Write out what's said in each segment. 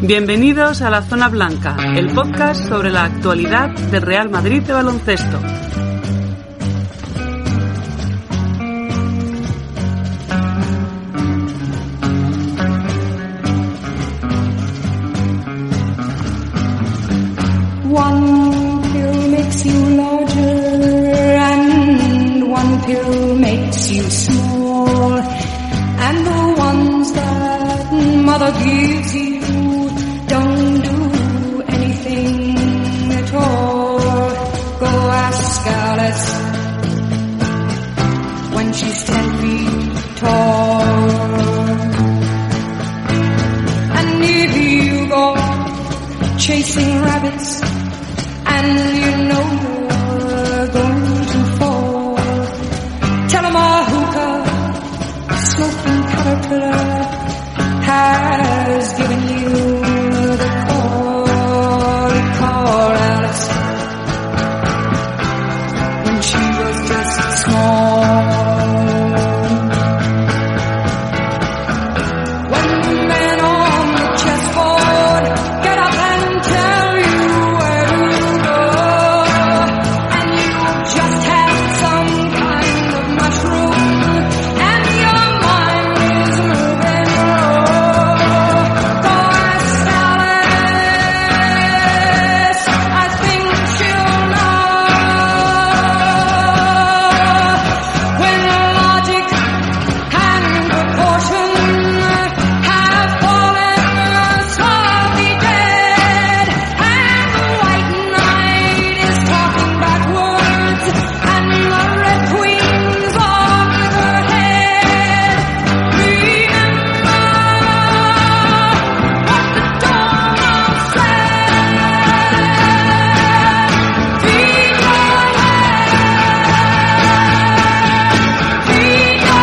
Bienvenidos a La Zona Blanca, el podcast sobre la actualidad del Real Madrid de baloncesto. One pill makes you larger and one pill makes you small, and the ones that mother gives you don't do anything at all. Go ask Alice when she's 10 feet tall. And if you go chasing rabbits and you know you're going to fall, tell 'em a hookah smoking caterpillar has given you the call. Call Alice when she was just small. When the men on the chessboard get up and tell you where to go, and you just had some kind of mushroom and your mind is moving low, go ask Alice, I think she'll know. When logic and proportion have fallen slowly dead, and the white knight is talking backwards, and the red queen's over her head, remember what the Donald said. Feed your head, feed your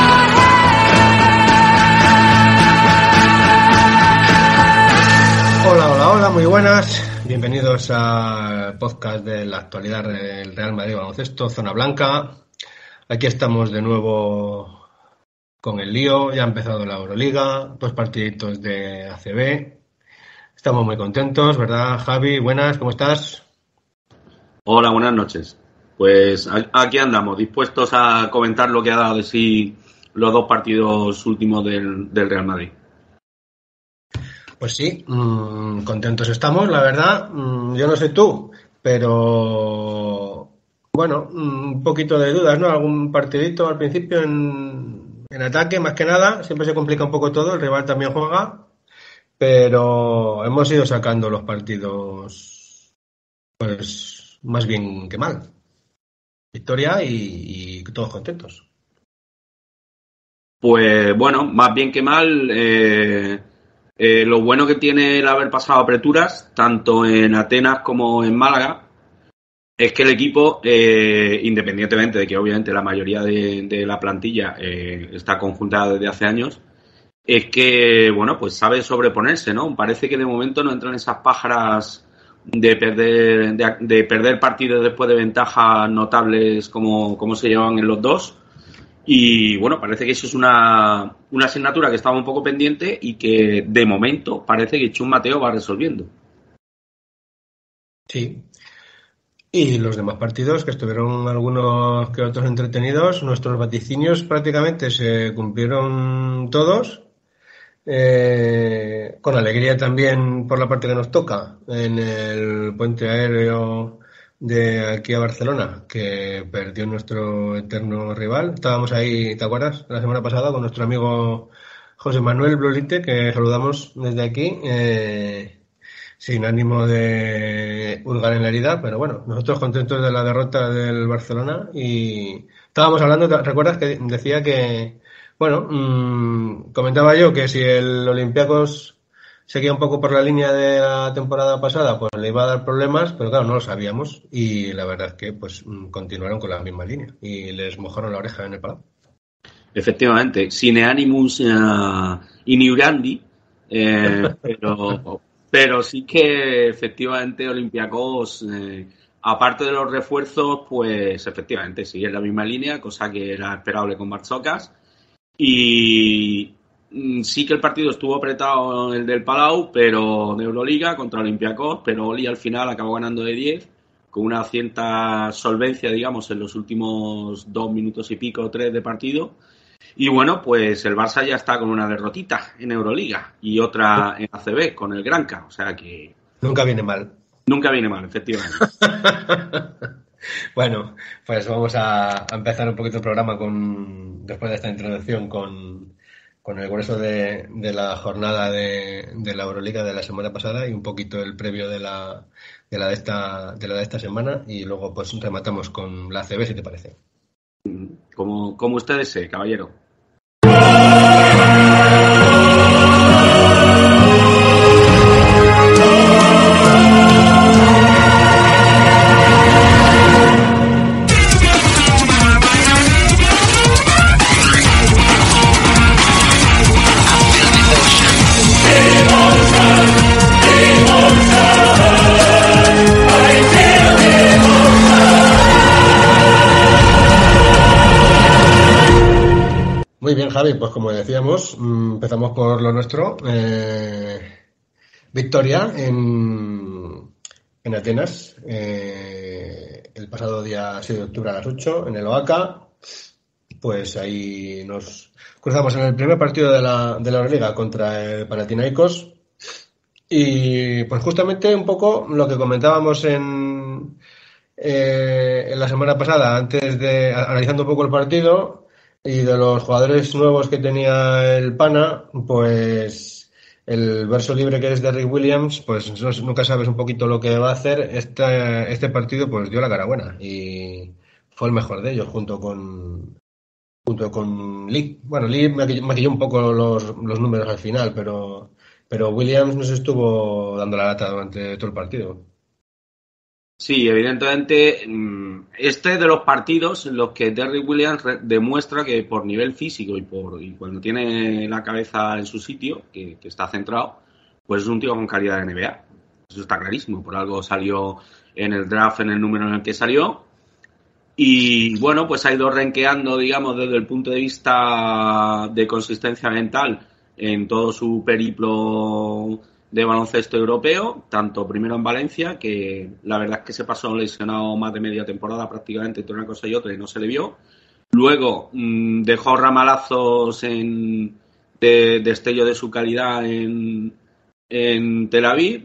Hola, muy buenas. Bienvenidos al podcast de la actualidad del Real Madrid Baloncesto, Zona Blanca. Aquí estamos de nuevo con el lío. Ya ha empezado la Euroliga, 2 partiditos de ACB. Estamos muy contentos, ¿verdad, Javi? Buenas, ¿cómo estás? Hola, buenas noches. Pues aquí andamos, dispuestos a comentar lo que ha dado de sí los 2 partidos últimos del Real Madrid. Pues sí, contentos estamos, la verdad. Yo no sé tú, pero bueno, un poquito de dudas, ¿no? Algún partidito al principio en ataque, más que nada. Siempre se complica un poco todo, el rival también juega, pero hemos ido sacando los partidos, pues más bien que mal. Victoria y todos contentos. Pues bueno, más bien que mal, lo bueno que tiene el haber pasado apreturas, tanto en Atenas como en Málaga, es que el equipo, independientemente de que obviamente la mayoría de la plantilla está conjuntada desde hace años, es que, bueno, pues sabe sobreponerse, ¿no? Parece que de momento no entran esas pájaras de perder partidos después de ventajas notables como se llevan en los dos. Y bueno, parece que eso es una asignatura que estaba un poco pendiente y que de momento parece que Chus Mateo va resolviendo. Sí. Y los demás partidos, que estuvieron algunos que otros entretenidos, nuestros vaticinios prácticamente se cumplieron todos. Con alegría también por la parte que nos toca en el puente aéreo de aquí a Barcelona, que perdió nuestro eterno rival. Estábamos ahí, ¿te acuerdas? La semana pasada con nuestro amigo José Manuel Blolite, que saludamos desde aquí, sin ánimo de hurgar en la herida, pero bueno, nosotros contentos de la derrota del Barcelona. Y estábamos hablando, ¿recuerdas? Que decía que, bueno, comentaba yo que si el Olympiacos seguía un poco por la línea de la temporada pasada, pues le iba a dar problemas, pero claro, no lo sabíamos, y la verdad es que pues continuaron con la misma línea y les mojaron la oreja en el palo. Efectivamente, sine animus iniurandi, pero sí que efectivamente Olympiacos, aparte de los refuerzos, pues efectivamente sigue en la misma línea, cosa que era esperable con Barzokas. Y sí que el partido estuvo apretado el del Palau, pero de Euroliga contra Olympiacos, pero Oli al final acabó ganando de 10 con una cierta solvencia, digamos, en los últimos 2 minutos y pico, 3 de partido. Y bueno, pues el Barça ya está con una derrotita en Euroliga y otra en ACB con el Granca, o sea que Nunca viene mal. nunca viene mal, efectivamente. Bueno, pues vamos a empezar un poquito el programa después de esta introducción con el grueso de la jornada de la Euroliga de la semana pasada y un poquito el previo de la de esta semana, y luego pues rematamos con la ACB, si te parece. Como usted desee, caballero. Muy bien, Javi, pues como decíamos, empezamos por lo nuestro. Victoria en Atenas, el pasado día 6 de octubre a las 8 en el OACA. Pues ahí nos cruzamos en el primer partido de la Euroliga contra el Panathinaikos. Y pues justamente un poco lo que comentábamos en la semana pasada, analizando un poco el partido y de los jugadores nuevos que tenía el Pana, pues el verso libre que es de Rick Williams, pues nunca sabes un poquito lo que va a hacer. Este partido pues dio la cara buena y fue el mejor de ellos junto con Lee. Bueno, Lee maquilló un poco los números al final, pero Williams nos estuvo dando la lata durante todo el partido. Sí, evidentemente, este es de los partidos en los que Derrick Williams demuestra que por nivel físico y cuando tiene la cabeza en su sitio, que está centrado, pues es un tío con calidad de NBA. Eso está clarísimo. Por algo salió en el draft en el número en el que salió. Y bueno, pues ha ido renqueando, digamos, desde el punto de vista de consistencia mental en todo su periplo de baloncesto europeo, tanto primero en Valencia, que la verdad es que se pasó lesionado más de media temporada prácticamente entre una cosa y otra y no se le vio. Luego dejó ramalazos de destello de su calidad en Tel Aviv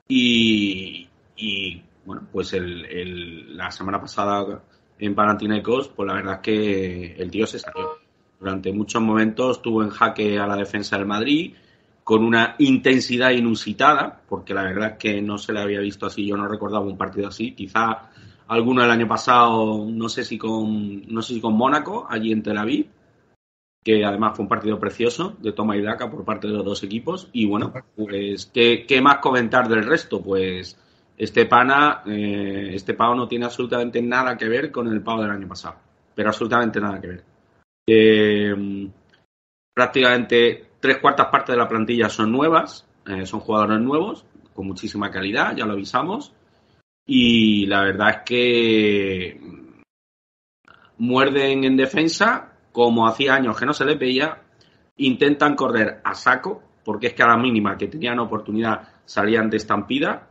y bueno, pues la semana pasada en Panathinaikos, pues la verdad es que el tío se salió. Durante muchos momentos estuvo en jaque a la defensa del Madrid, con una intensidad inusitada, porque la verdad es que no se le había visto así, yo no recordaba un partido así, quizá alguno el año pasado, no sé si con Mónaco, allí en Tel Aviv, que además fue un partido precioso de toma y daca por parte de los dos equipos, y bueno, pues ¿qué más comentar del resto? Pues este pavo no tiene absolutamente nada que ver con el pavo del año pasado, pero absolutamente nada que ver. Prácticamente 3/4 partes de la plantilla son nuevas, son jugadores nuevos, con muchísima calidad, ya lo avisamos, y la verdad es que muerden en defensa, como hacía años que no se les veía, intentan correr a saco, porque es que a la mínima que tenían oportunidad salían de estampida,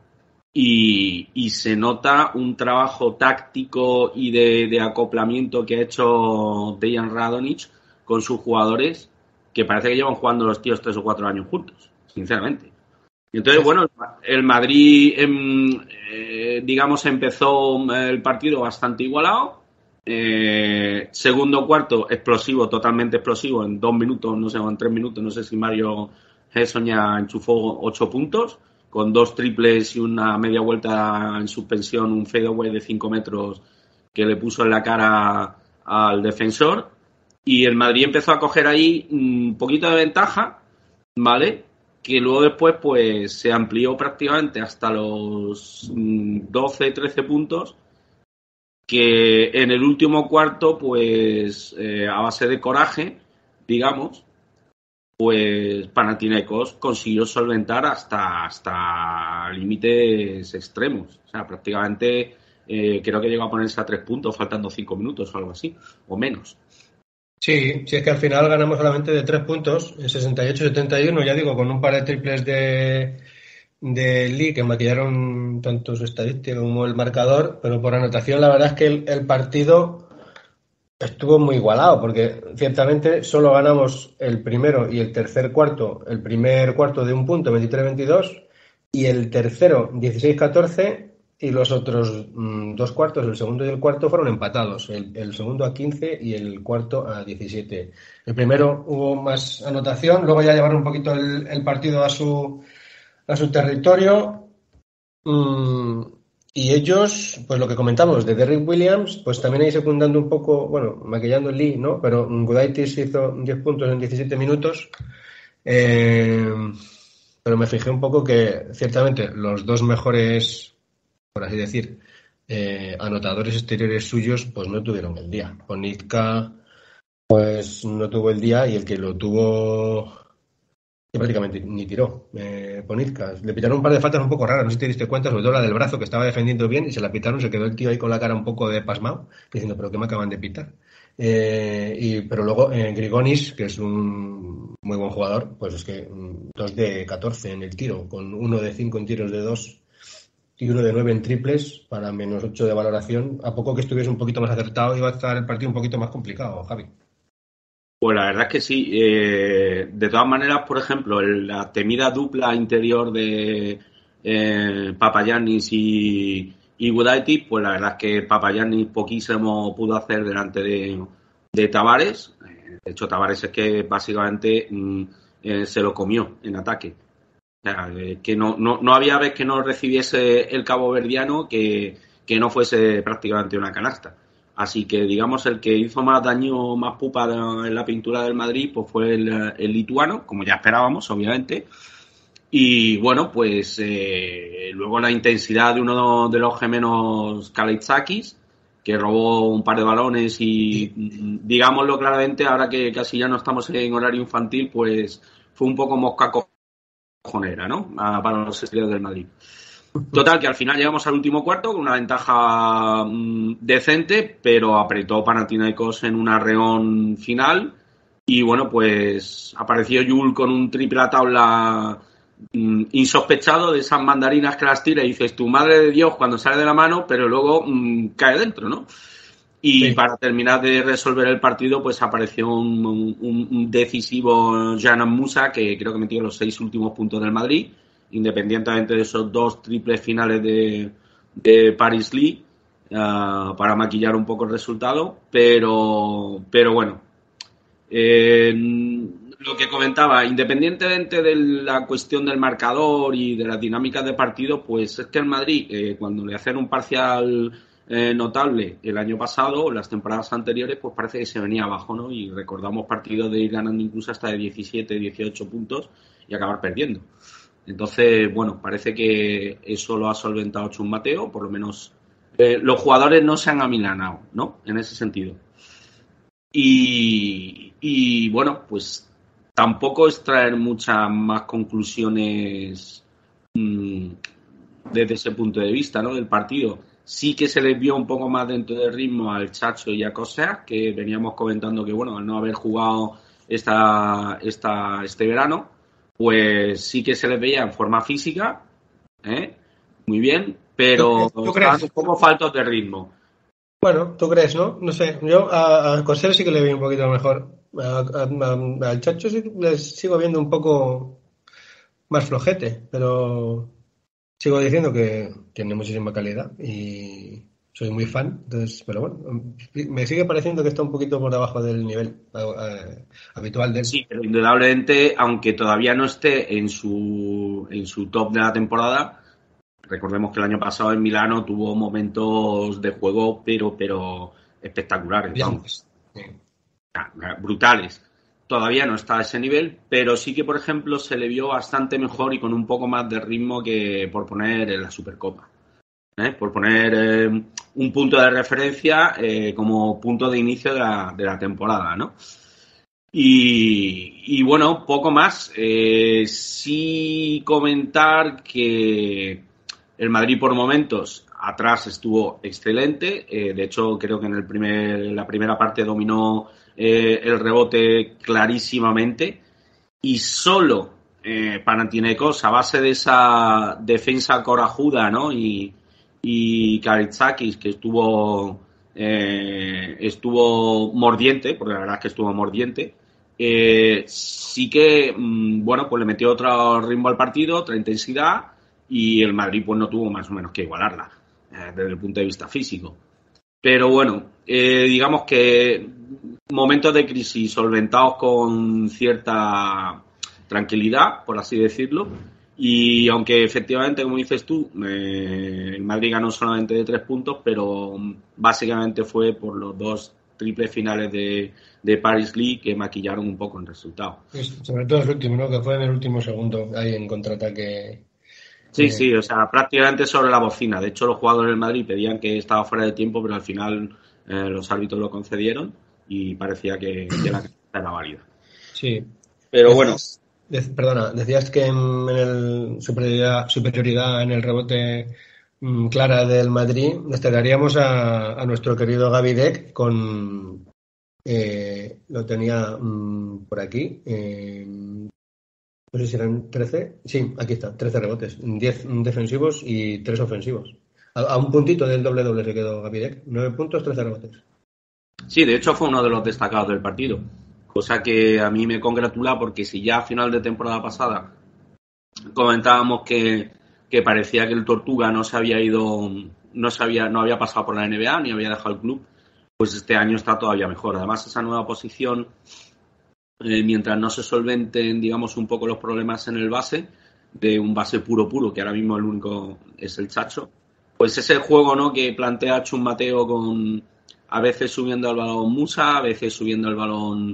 y se nota un trabajo táctico y de acoplamiento que ha hecho Dejan Radonjic con sus jugadores, que parece que llevan jugando los tíos 3 o 4 años juntos, sinceramente. Y entonces, bueno, el Madrid, digamos, empezó el partido bastante igualado. Segundo cuarto, explosivo, totalmente explosivo, en 2 minutos, no sé, o en 3 minutos, no sé si Mario Hesson ya enchufó 8 puntos, con 2 triples y una media vuelta en suspensión, un fadeaway de 5 metros que le puso en la cara al defensor. Y el Madrid empezó a coger ahí un poquito de ventaja, ¿vale? Que luego después pues se amplió prácticamente hasta los 12, 13 puntos, que en el último cuarto pues a base de coraje, digamos, pues Panathinaikos consiguió solventar hasta límites extremos. O sea, prácticamente creo que llegó a ponerse a 3 puntos faltando 5 minutos o algo así, o menos. Sí, sí, es que al final ganamos solamente de 3 puntos, en 68-71, ya digo, con un par de triples de Lee que maquillaron tanto su estadística como el marcador, pero por anotación la verdad es que el partido estuvo muy igualado, porque ciertamente solo ganamos el primero y el tercer cuarto, el primer cuarto de un punto, 23-22, y el tercero, 16-14, y los otros dos cuartos, el segundo y el cuarto, fueron empatados, el segundo a 15 y el cuarto a 17. El primero hubo más anotación, luego ya llevaron un poquito el partido a su territorio. Mm, y ellos, pues lo que comentamos de Derrick Williams, pues también ahí secundando un poco, bueno, maquillando el Lee, ¿no? Pero Gudaitis hizo 10 puntos en 17 minutos. eh, pero me fijé un poco que ciertamente los dos mejores, por así decir, anotadores exteriores suyos, pues no tuvieron el día. Onitka, pues no tuvo el día y el que lo tuvo que prácticamente ni tiró. Ponitka. Le pitaron un par de faltas un poco raras, no sé si te diste cuenta, sobre todo la del brazo que estaba defendiendo bien y se la pitaron, se quedó el tío ahí con la cara un poco de pasmado, diciendo, pero ¿qué me acaban de pitar? Pero luego Grigonis, que es un muy buen jugador, pues es que 2 de 14 en el tiro, con 1 de 5 en tiros de 2 y 1 de 9 en triples, para -8 de valoración. A poco que estuviese un poquito más acertado, iba a estar el partido un poquito más complicado, Javi. Pues la verdad es que sí. De todas maneras, por ejemplo, la temida dupla interior de Papagiannis y Gudaitis, pues la verdad es que Papagiannis poquísimo pudo hacer delante de Tavares. De hecho, Tavares es que básicamente se lo comió en ataque. O sea, que no había vez que no recibiese el caboverdiano que no fuese prácticamente una canasta. Así que, digamos, el que hizo más daño, más pupa en la pintura del Madrid, pues fue el lituano, como ya esperábamos, obviamente. Y bueno, pues luego la intensidad de uno de los gemelos Kalaitzakis, que robó un par de balones y, digámoslo claramente, ahora que casi ya no estamos en horario infantil, pues fue un poco mosca cojonera, ¿no? Para los estrellas del Madrid. Total, que al final llegamos al último cuarto con una ventaja decente, pero apretó Panathinaikos en un arreón final y bueno, pues apareció Yul con un triple a tabla insospechado de esas mandarinas que las tira y dices, tu madre de Dios cuando sale de la mano, pero luego cae dentro, ¿no? Y sí, para terminar de resolver el partido, pues apareció un decisivo Janan Musa, que creo que metió los 6 últimos puntos del Madrid, independientemente de esos 2 triples finales de Paris Lee, para maquillar un poco el resultado. Pero bueno, lo que comentaba, independientemente de la cuestión del marcador y de las dinámicas de partido, pues es que el Madrid, cuando le hacen un parcial notable el año pasado o las temporadas anteriores, pues parece que se venía abajo, ¿no? Y recordamos partidos de ir ganando incluso hasta de 17, 18 puntos y acabar perdiendo. Entonces, bueno, parece que eso lo ha solventado Chus Mateo, por lo menos los jugadores no se han amilanado, ¿no? En ese sentido. Y bueno, pues tampoco extraer muchas más conclusiones desde ese punto de vista, ¿no? Del partido. Sí que se les vio un poco más dentro del ritmo al Chacho y a Coseas, que veníamos comentando que, bueno, al no haber jugado este verano, pues sí que se les veía en forma física, muy bien, pero estaban un poco faltos de ritmo. Bueno, ¿tú crees, no? No sé, yo a Coser sí que le vi un poquito mejor. Al Chacho sí les sigo viendo un poco más flojete, pero sigo diciendo que tiene muchísima calidad y soy muy fan, entonces, pero bueno, me sigue pareciendo que está un poquito por debajo del nivel habitual de él. Sí, pero indudablemente, aunque todavía no esté en su top de la temporada, recordemos que el año pasado en Milano tuvo momentos de juego, pero espectaculares, vamos. Sí. Brutales. Todavía no está a ese nivel, pero sí que, por ejemplo, se le vio bastante mejor y con un poco más de ritmo que por poner en la Supercopa. Por poner un punto de referencia como punto de inicio de la temporada, ¿no? Y bueno, poco más. Sí comentar que el Madrid por momentos atrás estuvo excelente. De hecho, creo que en la primera parte dominó el rebote clarísimamente. Y solo Panathinaikos, a base de esa defensa corajuda, ¿no? Y Kalaitzakis, que estuvo mordiente, porque la verdad es que estuvo mordiente, sí que, bueno, pues le metió otro ritmo al partido, otra intensidad, y el Madrid pues no tuvo más o menos que igualarla desde el punto de vista físico. Pero bueno, digamos que momentos de crisis solventados con cierta tranquilidad, por así decirlo, y aunque efectivamente, como dices tú, el Madrid ganó solamente de 3 puntos, pero básicamente fue por los 2 triples finales de Paris League que maquillaron un poco el resultado. Sobre todo el último, ¿no? Que fue en el último segundo, ahí en contraataque. Sí, o sea, prácticamente sobre la bocina. De hecho, los jugadores del Madrid pedían que estaba fuera de tiempo, pero al final los árbitros lo concedieron y parecía que la carta era válida. Sí. Pero bueno. Perdona, decías que en el superioridad en el rebote clara del Madrid, destacaríamos a nuestro querido Gaby Deck con... lo tenía por aquí. No sé si eran 13. Sí, aquí está, 13 rebotes. 10 defensivos y 3 ofensivos. A un puntito del doble se quedó Gaby Deck. 9 puntos, 13 rebotes. Sí, de hecho fue uno de los destacados del partido. Cosa que a mí me congratula porque si ya a final de temporada pasada comentábamos que parecía que el Tortuga no había pasado por la NBA ni había dejado el club, pues este año está todavía mejor. Además, esa nueva posición, mientras no se solventen, digamos, un poco los problemas en el base, de un base puro, que ahora mismo el único es el Chacho, pues ese juego, ¿no?, que plantea Chus Mateo con a veces subiendo al balón Musa, a veces subiendo al balón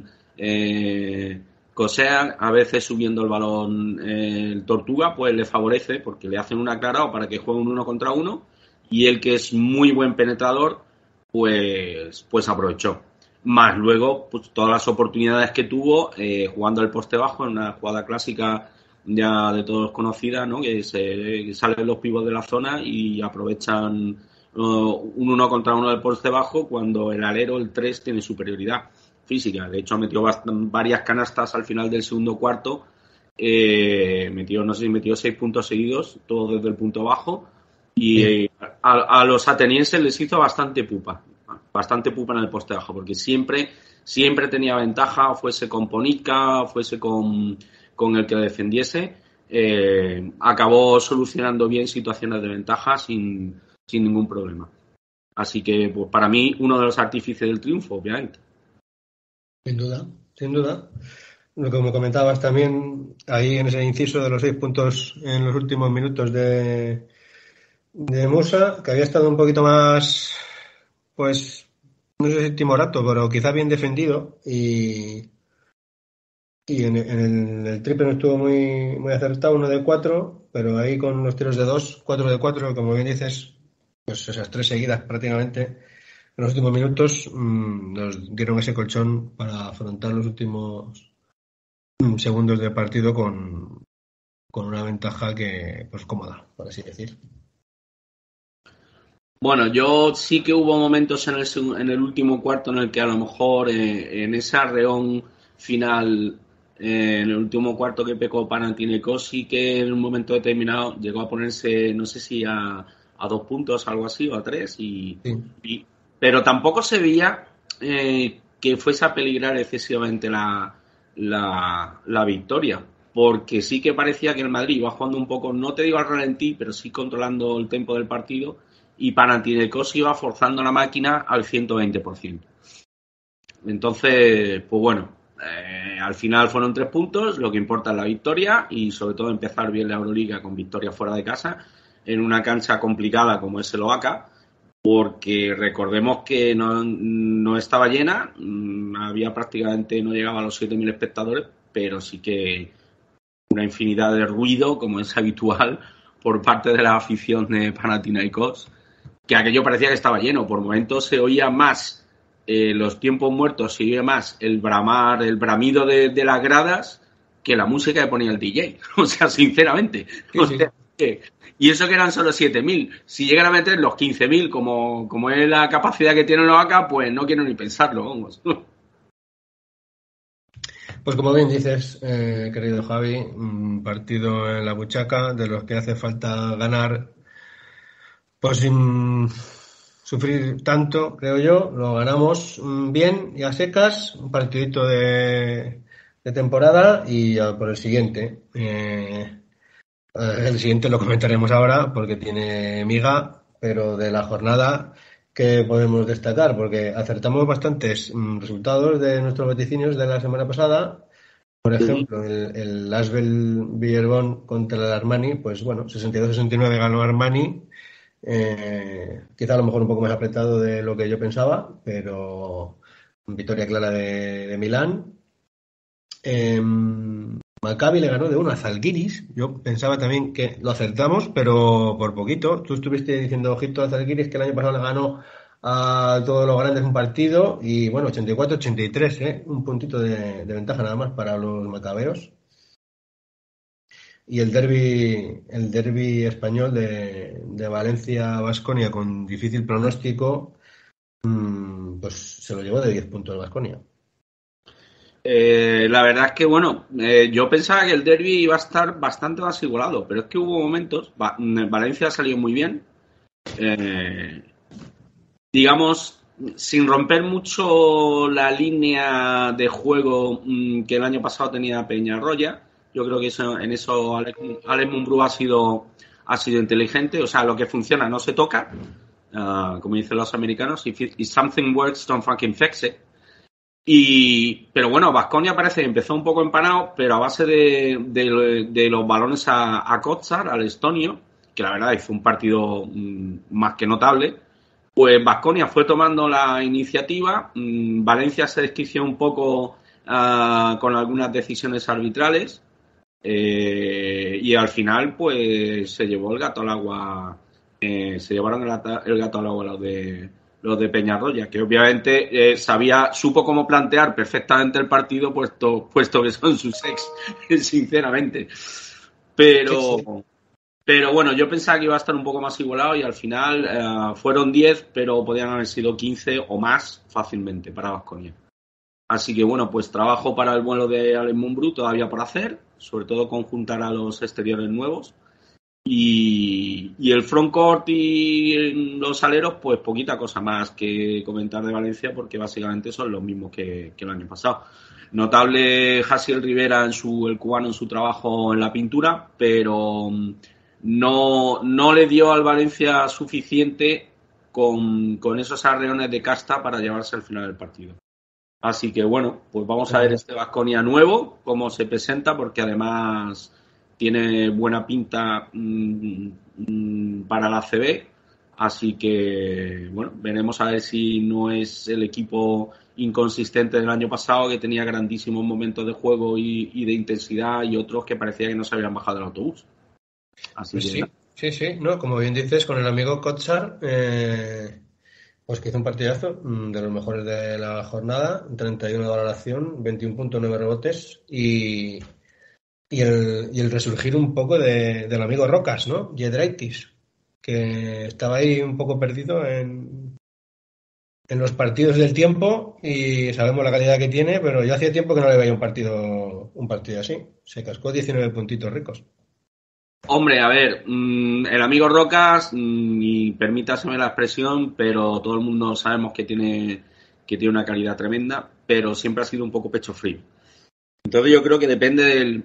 Kosea, a veces subiendo el balón el Tortuga, pues le favorece porque le hacen un aclarado para que juegue un 1 contra 1 y el que es muy buen penetrador pues aprovechó. Más luego pues todas las oportunidades que tuvo jugando al poste bajo en una jugada clásica ya de todos conocida, ¿no?, que salen los pibos de la zona y aprovechan un 1 contra 1 del poste bajo cuando el alero, el 3, tiene superioridad física. De hecho, metió varias canastas al final del segundo cuarto. Metió 6 puntos seguidos, todo desde el punto bajo. Y a los atenienses les hizo bastante pupa en el poste bajo, porque siempre tenía ventaja, fuese con Ponica, fuese con el que defendiese. Acabó solucionando bien situaciones de ventaja sin ningún problema. Así que, pues para mí, uno de los artífices del triunfo, obviamente. Sin duda. Lo que me comentabas también ahí en ese inciso de los 6 puntos en los últimos minutos de Musa, que había estado un poquito más, pues, no sé si timorato, pero quizá bien defendido y en el triple no estuvo muy acertado, 1 de 4, pero ahí con los tiros de 2, 4 de 4, como bien dices, pues esas 3 seguidas prácticamente en los últimos minutos nos dieron ese colchón para afrontar los últimos segundos del partido con una ventaja que, pues, cómoda, por así decir. Bueno, yo sí que hubo momentos en el último cuarto en el que a lo mejor en ese arreón final, en el último cuarto que pecó Panathinaikos, sí que en un momento determinado llegó a ponerse, no sé si a 2 puntos, algo así, o a 3, sí. Pero tampoco se veía que fuese a peligrar excesivamente la victoria, porque sí que parecía que el Madrid iba jugando un poco, no te digo al ralentí, pero sí controlando el tempo del partido, y Panathinaikos iba forzando la máquina al 120%. Entonces, pues bueno, al final fueron 3 puntos, lo que importa es la victoria y sobre todo empezar bien la Euroliga con victoria fuera de casa en una cancha complicada como es el Oaca, porque recordemos que no estaba llena, había prácticamente, no llegaba a los 7.000 espectadores, pero sí que una infinidad de ruido, como es habitual, por parte de la afición de Panathinaikos, que aquello parecía que estaba lleno. Por momentos se oía más los tiempos muertos, se oía más el bramar, el bramido de las gradas que la música que ponía el DJ. O sea, sinceramente. Sí, o sea, Y eso que eran solo 7.000. Si llegan a meter los 15.000, como es la capacidad que tienen los AK, pues no quiero ni pensarlo, vamos. Pues como bien dices, querido Javi, un partido en la buchaca de los que hace falta ganar, pues sin sufrir tanto, creo yo. Lo ganamos bien y a secas, un partidito de temporada y ya por el siguiente. El siguiente lo comentaremos ahora porque tiene miga, pero de la jornada que podemos destacar, porque acertamos bastantes resultados de nuestros vaticinios de la semana pasada. Por ejemplo, el Asbel Villerbón contra el Armani, pues bueno, 62-69 ganó Armani. Quizá a lo mejor un poco más apretado de lo que yo pensaba, pero victoria clara de Milán. Maccabi le ganó de 1 a Zalgiris. Yo pensaba también que lo acertamos, pero por poquito. Tú estuviste diciendo, ojito a Zalgiris, que el año pasado le ganó a todos los grandes un partido y bueno, 84-83, un puntito de ventaja nada más para los macabeos. Y el derbi español de Valencia-Baskonia con difícil pronóstico, pues se lo llevó de 10 puntos el Baskonia. La verdad es que, bueno, yo pensaba que el derbi iba a estar bastante más igualado, pero es que hubo momentos, Valencia salió muy bien, digamos, sin romper mucho la línea de juego que el año pasado tenía Peñarroya. Yo creo que en eso Alex Mumbrú ha sido inteligente. O sea, lo que funciona no se toca, como dicen los americanos. If something works, don't fucking fix it. Pero bueno, Baskonia parece que empezó un poco empanado, pero a base de los balones a Kotsar, al estonio, que la verdad hizo un partido más que notable. Pues Baskonia fue tomando la iniciativa, Valencia se desquició un poco con algunas decisiones arbitrales y al final pues se llevó el gato al agua, se llevaron el gato al agua los de Peñarroya, que obviamente supo cómo plantear perfectamente el partido, puesto que son sus ex, sinceramente. Pero bueno, yo pensaba que iba a estar un poco más igualado y al final fueron 10, pero podían haber sido 15 o más fácilmente para Baskonia. Así que bueno, pues trabajo para el vuelo de Alex Mumbrú todavía por hacer, sobre todo conjuntar a los exteriores nuevos. Y el frontcourt y los aleros, pues poquita cosa más que comentar de Valencia, porque básicamente son los mismos que el año pasado. Notable Jaciel Rivera, el cubano, en su trabajo en la pintura, pero no le dio al Valencia suficiente con esos arreones de casta para llevarse al final del partido. Así que bueno, pues vamos a ver este Baskonia nuevo, cómo se presenta, porque además tiene buena pinta para la ACB. Así que bueno, veremos a ver si no es el equipo inconsistente del año pasado, que tenía grandísimos momentos de juego y de intensidad, y otros que parecía que no se habían bajado del autobús. Así Pues que sí, no, como bien dices, con el amigo Kotsar, pues que hizo un partidazo, de los mejores de la jornada, 31 de valoración, 21.9 rebotes y el resurgir un poco del amigo Rocas, ¿no? Giedraitis, que estaba ahí un poco perdido en los partidos del tiempo y sabemos la calidad que tiene, pero yo hacía tiempo que no le veía un partido así. Se cascó 19 puntitos ricos. hombre, a ver, el amigo Rocas, y permítaseme la expresión, pero todo el mundo sabemos que tiene una calidad tremenda, pero siempre ha sido un poco pecho frío. Entonces yo creo que depende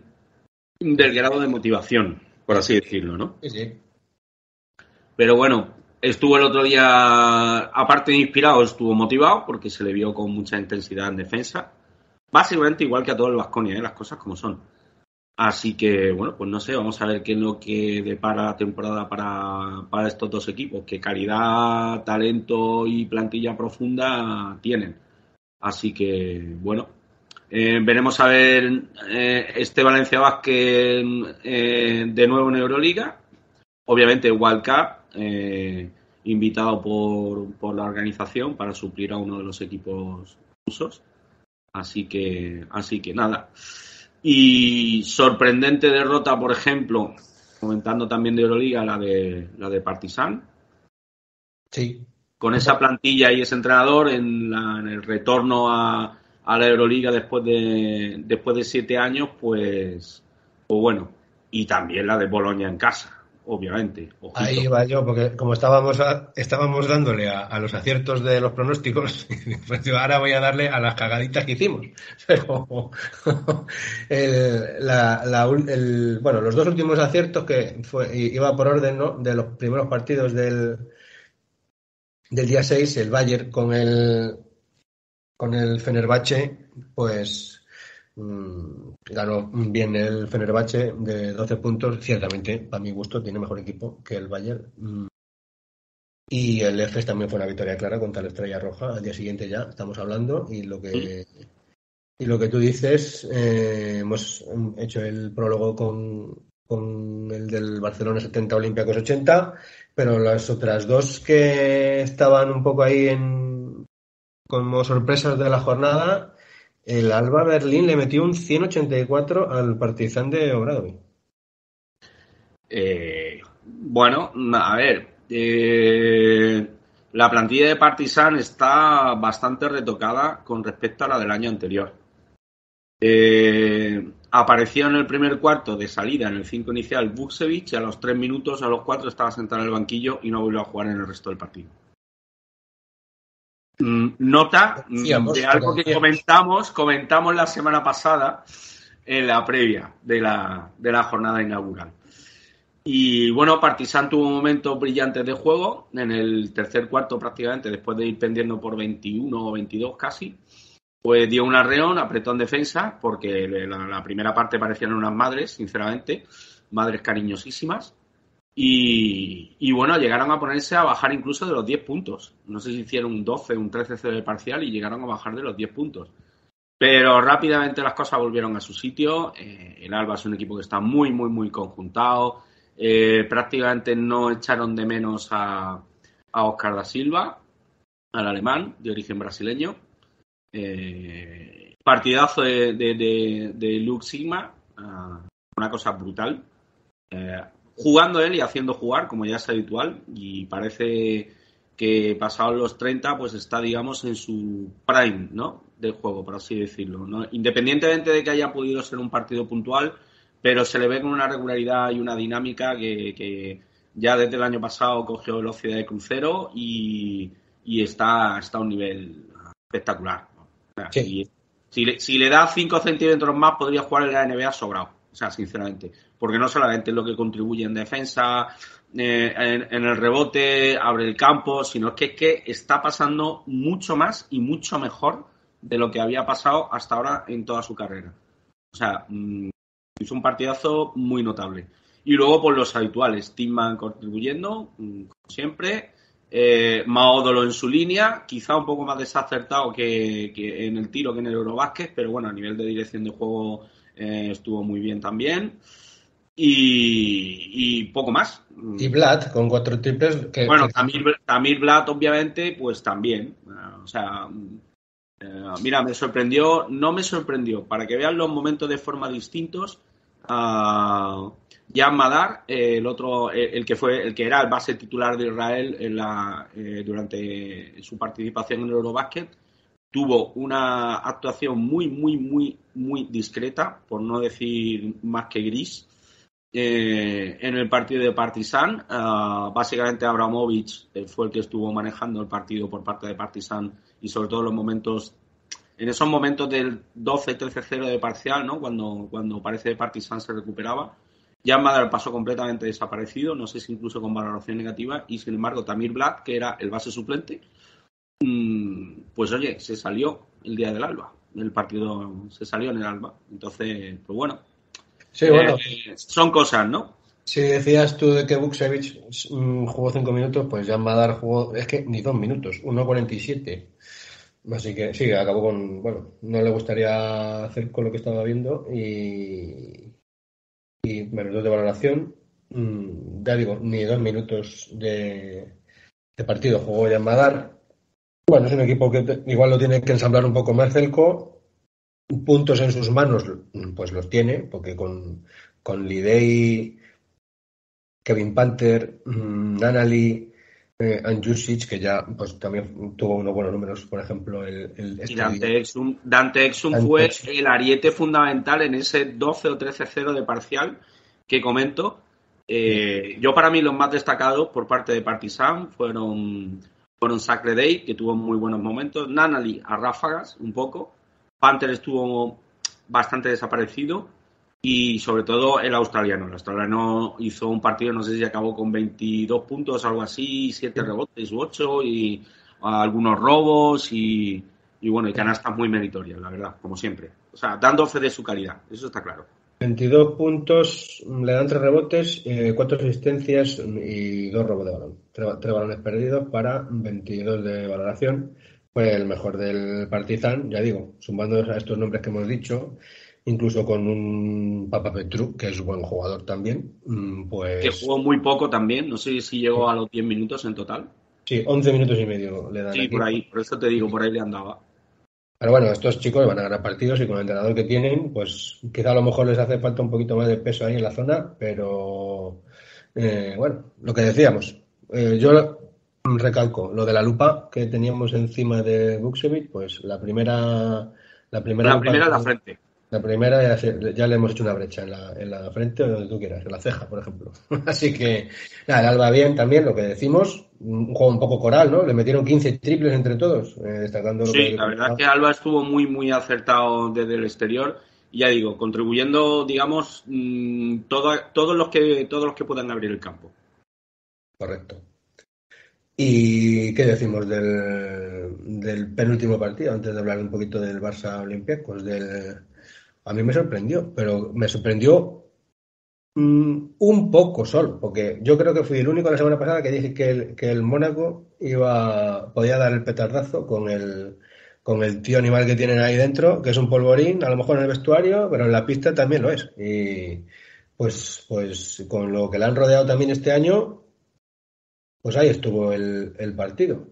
del grado de motivación, por así decirlo, ¿no? Sí. Pero bueno, estuvo el otro día, aparte de inspirado, estuvo motivado porque se le vio con mucha intensidad en defensa. Básicamente igual que a todo el Baskonia, las cosas como son. Así que, bueno, pues no sé, vamos a ver qué es lo que depara la temporada para estos dos equipos, qué calidad, talento y plantilla profunda tienen. Así que, bueno, veremos a ver este Valencia Basket de nuevo en Euroliga. Obviamente World Cup, invitado por la organización para suplir a uno de los equipos rusos. Así que nada. Y sorprendente derrota, por ejemplo, comentando también de Euroliga la de Partizan. Sí. Con esa plantilla y ese entrenador en el retorno a la Euroliga después de 7 años, pues bueno. Y también la de Bolonia en casa, obviamente. Ojito. Ahí va yo, porque como estábamos dándole a los aciertos de los pronósticos, pues yo ahora voy a darle a las cagaditas que hicimos. Pero bueno, los dos últimos aciertos que iba por orden, ¿no? De los primeros partidos del día 6, el Bayern con el Fenerbahce, pues ganó bien el Fenerbahce de 12 puntos. Ciertamente, para mi gusto, tiene mejor equipo que el Bayern. Y el EFES también fue una victoria clara contra la Estrella Roja. Al día siguiente ya estamos hablando. Y lo que tú dices, hemos hecho el prólogo con el del Barcelona 70, Olympiacos 80, pero las otras dos que estaban un poco ahí como sorpresas de la jornada, el Alba Berlín le metió un 184 al Partizan de Obradović. Bueno, a ver, la plantilla de Partizan está bastante retocada con respecto a la del año anterior. Apareció en el primer cuarto de salida, en el 5 inicial, Vukcevic, y a los 3 minutos, a los 4 estaba sentado en el banquillo y no volvió a jugar en el resto del partido. Nota de algo que comentamos la semana pasada en la previa de la jornada inaugural. Y bueno, Partizan tuvo momentos brillantes de juego en el tercer cuarto prácticamente, después de ir pendiendo por 21 o 22 casi. Pues dio un arreón, apretó en defensa, porque la primera parte parecían unas madres, sinceramente, madres cariñosísimas. Y bueno, llegaron a ponerse a bajar incluso de los 10 puntos. No sé si hicieron un 12, un 13 de parcial y llegaron a bajar de los 10 puntos. Pero rápidamente las cosas volvieron a su sitio. El Alba es un equipo que está muy, muy, muy conjuntado. Prácticamente no echaron de menos a Óscar da Silva, al alemán de origen brasileño. Partidazo de Luke Sigma, una cosa brutal. Jugando él y haciendo jugar, como ya es habitual, y parece que pasados los 30 pues está, digamos, en su prime, ¿no?, del juego, por así decirlo, ¿no? Independientemente de que haya podido ser un partido puntual, pero se le ve con una regularidad y una dinámica que ya desde el año pasado cogió velocidad de crucero y está a un nivel espectacular. O sea, sí. Si le da 5 centímetros más podría jugar en la NBA sobrado, o sea, sinceramente, porque no solamente es lo que contribuye en defensa, en el rebote, abre el campo, sino que está pasando mucho más y mucho mejor de lo que había pasado hasta ahora en toda su carrera. O sea, hizo un partidazo muy notable. Y luego, pues los habituales, Tillman contribuyendo, como siempre, Maodolo en su línea, quizá un poco más desacertado que en el tiro que en el Eurobásquet, pero bueno, a nivel de dirección de juego estuvo muy bien también. Y poco más. Y Vlad con 4 triples. Bueno, Tamir Vlad, obviamente, pues también. O sea, mira, no me sorprendió, para que vean los momentos de forma distintos. Jan Madar, el que era el base titular de Israel durante su participación en el Eurobásquet, tuvo una actuación muy, muy, muy, muy discreta, por no decir más que gris, en el partido de Partizan. Básicamente Abramovich fue el que estuvo manejando el partido por parte de Partizan, y sobre todo en esos momentos del 12-13-0 de parcial, ¿no?, cuando parece que Partizan se recuperaba. Jan Madar pasó completamente desaparecido, no sé si incluso con valoración negativa, y sin embargo Tamir Vlad, que era el base suplente, pues oye, se salió el día del Alba, el partido se salió en el Alba. Entonces, pues bueno, sí, bueno, son cosas, ¿no? Si decías tú de que Vukcevic jugó 5 minutos, pues Jan Madar jugó, es que ni 2 minutos, 1:47. Así que sí, acabó con, bueno, no le gustaría hacer con lo que estaba viendo y menos de valoración. Ya digo, ni 2 minutos de partido jugó Jan Madar. Bueno, es un equipo que igual lo tiene que ensamblar un poco más Celco. Puntos en sus manos, pues los tiene, porque con Lidey Kevin Panther, Nanali, Andjusic, que ya pues también tuvo unos buenos números, por ejemplo, Y este día. Dante Exum fue el ariete fundamental en ese 12 o 13-0 de parcial que comento. Yo para mí los más destacados por parte de Partizan fueron Sacre Day, que tuvo muy buenos momentos, Nanali a ráfagas un poco, Panther estuvo bastante desaparecido y sobre todo el australiano. El australiano hizo un partido, no sé si acabó con 22 puntos, algo así, 7 rebotes u 8 y algunos robos y bueno, y canastas muy meritorias, la verdad, como siempre. O sea, dando fe de su calidad, eso está claro. 22 puntos, le dan 3 rebotes, 4 asistencias y 2 robos de balón. 3 balones perdidos para 22 de valoración. Fue el mejor del Partizan, ya digo, sumando a estos nombres que hemos dicho, incluso con un Papa Petru, que es buen jugador también, Que pues jugó muy poco también, no sé si llegó a los 10 minutos en total. sí, 11 minutos y medio le dan Sí, aquí. por ahí, por eso te digo, por ahí le andaba. Pero bueno, estos chicos van a ganar partidos y con el entrenador que tienen, pues quizá a lo mejor les hace falta un poquito más de peso ahí en la zona, pero bueno, lo que decíamos, yo recalco lo de la lupa que teníamos encima de Buxevich, pues la primera La lupa primera en la frente. la primera ya le hemos hecho una brecha en la frente o donde tú quieras, en la ceja, por ejemplo. Así que, nada, el Alba bien también, lo que decimos, un juego un poco coral, ¿no? Le metieron 15 triples entre todos, destacando lo Sí, que la verdad es que Alba estuvo muy, muy acertado desde el exterior. Y ya digo, contribuyendo, digamos, todos los que puedan abrir el campo. correcto. ¿Y qué decimos del penúltimo partido? Antes de hablar un poquito del Barça Olympiacos, a mí me sorprendió, pero me sorprendió un poco solo, porque yo creo que fui el único la semana pasada que dije que el Mónaco podía dar el petardazo con el tío animal que tienen ahí dentro, que es un polvorín, a lo mejor en el vestuario, pero en la pista también lo es. Y pues con lo que le han rodeado también este año, pues ahí estuvo el partido.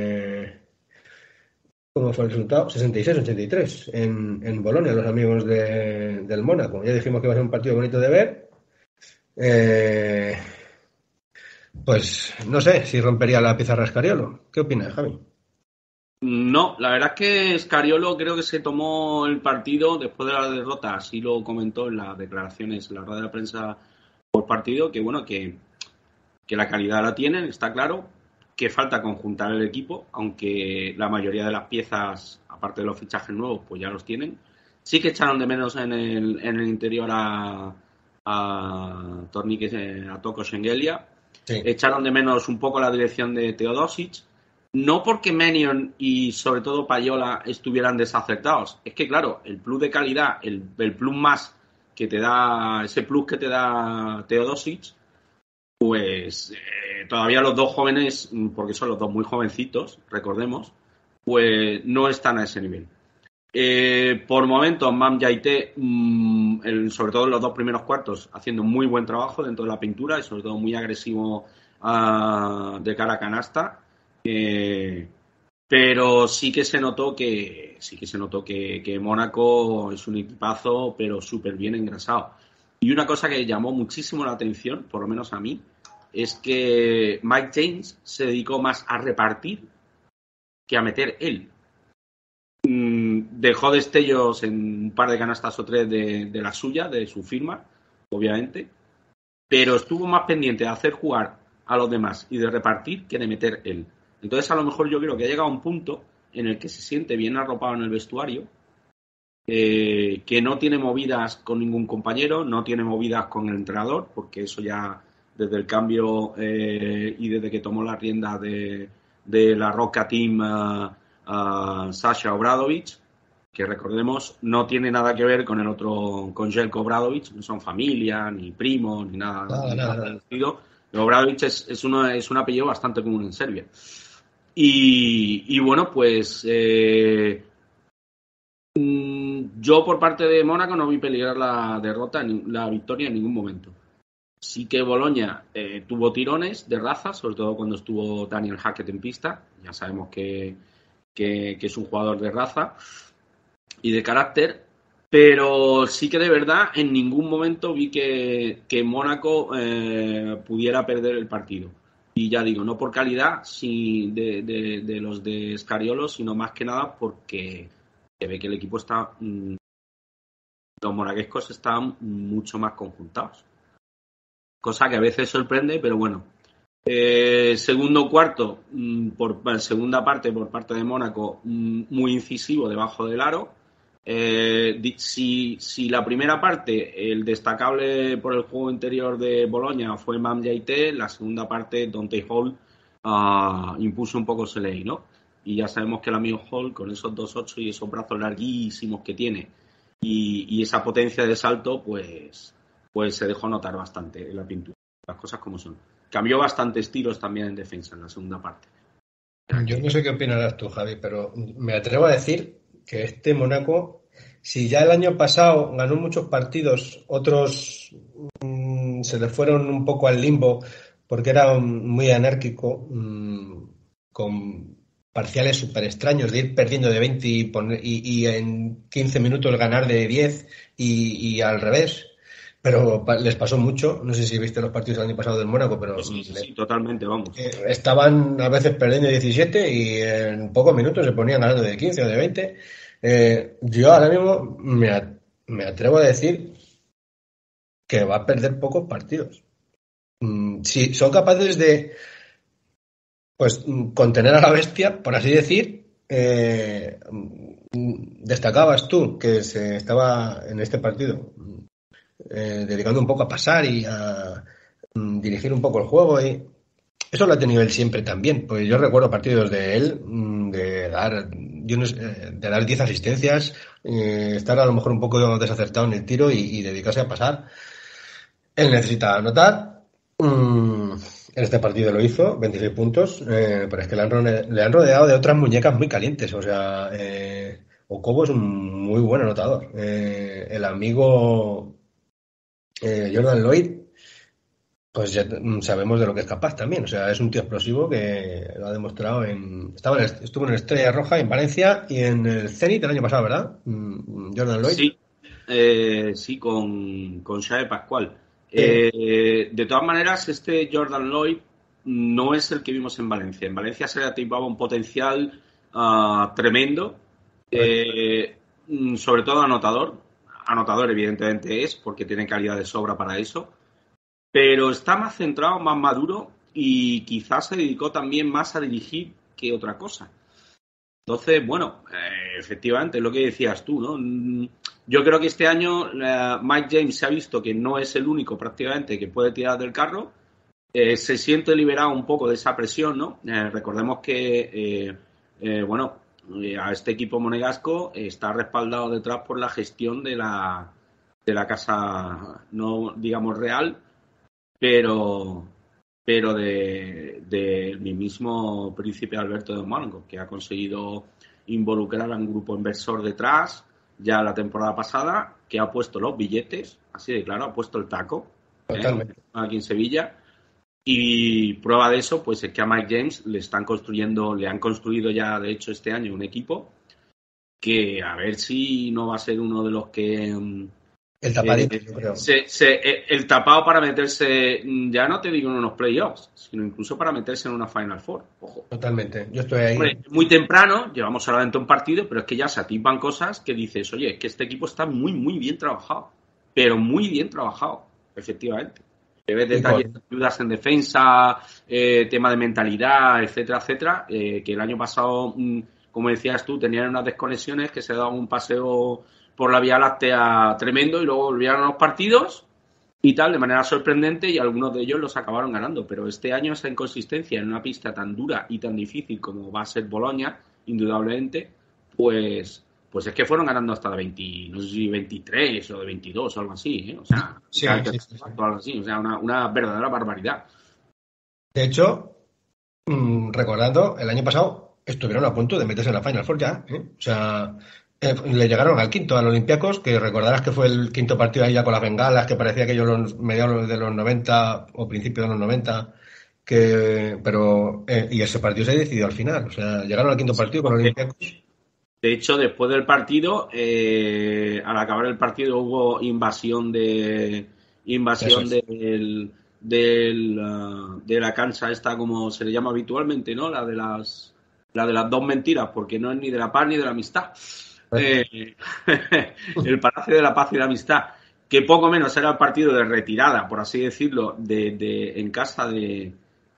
¿Cómo fue el resultado? 66-83 en Bolonia, los amigos del Mónaco. Ya dijimos que iba a ser un partido bonito de ver. Eh, pues no sé si rompería la pizarra Scariolo. ¿Qué opinas, Javi? No, la verdad es que Scariolo creo que se tomó el partido después de la derrota, así lo comentó en las declaraciones, en la rueda de prensa por partido, que bueno, que la calidad la tienen, está claro, que falta conjuntar el equipo, aunque la mayoría de las piezas, aparte de los fichajes nuevos, pues ya los tienen. Sí que echaron de menos en el interior a Tornique, a Toko Schengelia. Sí, Echaron de menos un poco la dirección de Teodosic. No porque Mannion y sobre todo Payola estuvieran desacertados. Es que, claro, el plus de calidad, el plus más que te da, ese plus que te da Teodosic, pues todavía los dos jóvenes, porque son los dos muy jovencitos, recordemos, pues no están a ese nivel. Por momentos, Mam Yaité, sobre todo en los dos primeros cuartos, haciendo muy buen trabajo dentro de la pintura y sobre todo muy agresivo de cara a canasta. Pero sí que se notó que Mónaco es un equipazo, pero súper bien engrasado. Y una cosa que llamó muchísimo la atención, por lo menos a mí, es que Mike James se dedicó más a repartir que a meter él. Dejó destellos en un par de canastas o tres de la suya, de su firma, obviamente, pero estuvo más pendiente de hacer jugar a los demás y de repartir que de meter él. Entonces, a lo mejor yo creo que ha llegado a un punto en el que se siente bien arropado en el vestuario, que no tiene movidas con ningún compañero, no tiene movidas con el entrenador, porque eso ya desde el cambio y desde que tomó la rienda de la Roca Team Sasha Obradovic, que recordemos no tiene nada que ver con el otro, con Jelko Obradovic, no son familia, ni primos, ni nada parecido. Obradovic es un apellido bastante común en Serbia. Y bueno, pues yo por parte de Mónaco no vi peligrar la victoria en ningún momento. Sí que Boloña tuvo tirones de raza, sobre todo cuando estuvo Daniel Hackett en pista. Ya sabemos que es un jugador de raza y de carácter, Pero sí que de verdad en ningún momento vi que Mónaco pudiera perder el partido. Y ya digo, no por calidad de los de Scariolo, sino más que nada porque se ve que el equipo está... los monegascos están mucho más conjuntados. Cosa que a veces sorprende, pero bueno. Segundo cuarto, segunda parte por parte de Mónaco, muy incisivo debajo del aro. Si la primera parte, el destacable por el juego interior de Boloña fue Mam Yaité, la segunda parte, Dante Hall impuso un poco Soleil, ¿no? Y ya sabemos que el amigo Hall, con esos 2.8 y esos brazos larguísimos que tiene y esa potencia de salto, pues se dejó notar bastante en la pintura. Las cosas como son. Cambió bastantes tiros también en defensa en la segunda parte. Yo no sé qué opinarás tú, Javi, pero me atrevo a decir que este Mónaco, si ya el año pasado ganó muchos partidos, otros se le fueron un poco al limbo porque era muy anárquico, con parciales súper extraños de ir perdiendo de 20 y en 15 minutos ganar de 10 y al revés. Pero les pasó mucho. No sé si viste los partidos del año pasado del Mónaco, pero sí, totalmente, vamos. Estaban a veces perdiendo 17 y en pocos minutos se ponían ganando de 15 o de 20. Yo ahora mismo me atrevo a decir que va a perder pocos partidos. Si son capaces de contener a la bestia, por así decir. Destacabas tú que se estaba en este partido dedicando un poco a pasar y a dirigir un poco el juego, y eso lo ha tenido él siempre también. Pues yo recuerdo partidos de él de dar 10 asistencias, estar a lo mejor un poco desacertado en el tiro y dedicarse a pasar. Él necesita anotar. En este partido lo hizo, 26 puntos, pero es que le han rodeado de otras muñecas muy calientes. O sea, Okobo es un muy buen anotador. El amigo Jordan Lloyd, pues ya sabemos de lo que es capaz también. O sea, es un tío explosivo que lo ha demostrado estuvo en Estrella Roja, en Valencia y en el Zenit el año pasado, ¿verdad? Jordan Lloyd. Sí, con Xavi Pascual. De todas maneras, este Jordan Lloyd no es el que vimos en Valencia. En Valencia se le atisbaba un potencial tremendo, sobre todo anotador, evidentemente es, porque tiene calidad de sobra para eso, pero está más centrado, más maduro y quizás se dedicó también más a dirigir que otra cosa. Entonces, bueno, efectivamente, es lo que decías tú, ¿no? Yo creo que este año Mike James se ha visto que no es el único prácticamente que puede tirar del carro. Se siente liberado un poco de esa presión, ¿no? Recordemos que, a este equipo monegasco está respaldado detrás por la gestión de la casa, no digamos real, pero del mismísimo príncipe Alberto de Mónaco, que ha conseguido involucrar a un grupo inversor detrás ya la temporada pasada, que ha puesto los billetes, así de claro, ha puesto el taco aquí en Sevilla. Y prueba de eso, pues es que a Mike James le han construido ya, de hecho, este año un equipo que a ver si no va a ser uno de los que... el tapadito, yo creo. El tapado para meterse, ya no te digo en unos playoffs, sino incluso para meterse en una Final Four. Ojo. Totalmente, yo estoy ahí. Hombre, muy temprano, llevamos solamente un partido, pero es que ya se atipan cosas que dices, oye, es que este equipo está muy, muy bien trabajado. Pero muy bien trabajado, efectivamente. Ves detalles, ayudas en defensa, tema de mentalidad, etcétera, etcétera, que el año pasado, como decías tú, tenían unas desconexiones que se daban un paseo por la Vía Láctea tremendo y luego volvían a los partidos y tal, de manera sorprendente, y algunos de ellos los acabaron ganando. Pero este año esa inconsistencia en una pista tan dura y tan difícil como va a ser Boloña, indudablemente, pues es que fueron ganando hasta de 20, no sé si 23 o de 22 o algo así, ¿eh? O sea, sí. Algo así, o sea, una verdadera barbaridad. De hecho, recordando, el año pasado estuvieron a punto de meterse en la Final Four ya, ¿eh? O sea, le llegaron al quinto, al Olympiacos, que recordarás que fue el quinto partido ahí ya con las bengalas, que parecía que ellos mediados de los 90 o principios de los 90, y ese partido se decidió al final. O sea, llegaron al quinto partido con Olympiacos. De hecho, después del partido, al acabar el partido hubo invasión de la cancha esta, como se le llama habitualmente, ¿no? La de las dos mentiras, porque no es ni de la paz ni de la amistad. El Palacio de la Paz y la Amistad, que poco menos era el partido de retirada, por así decirlo, en casa de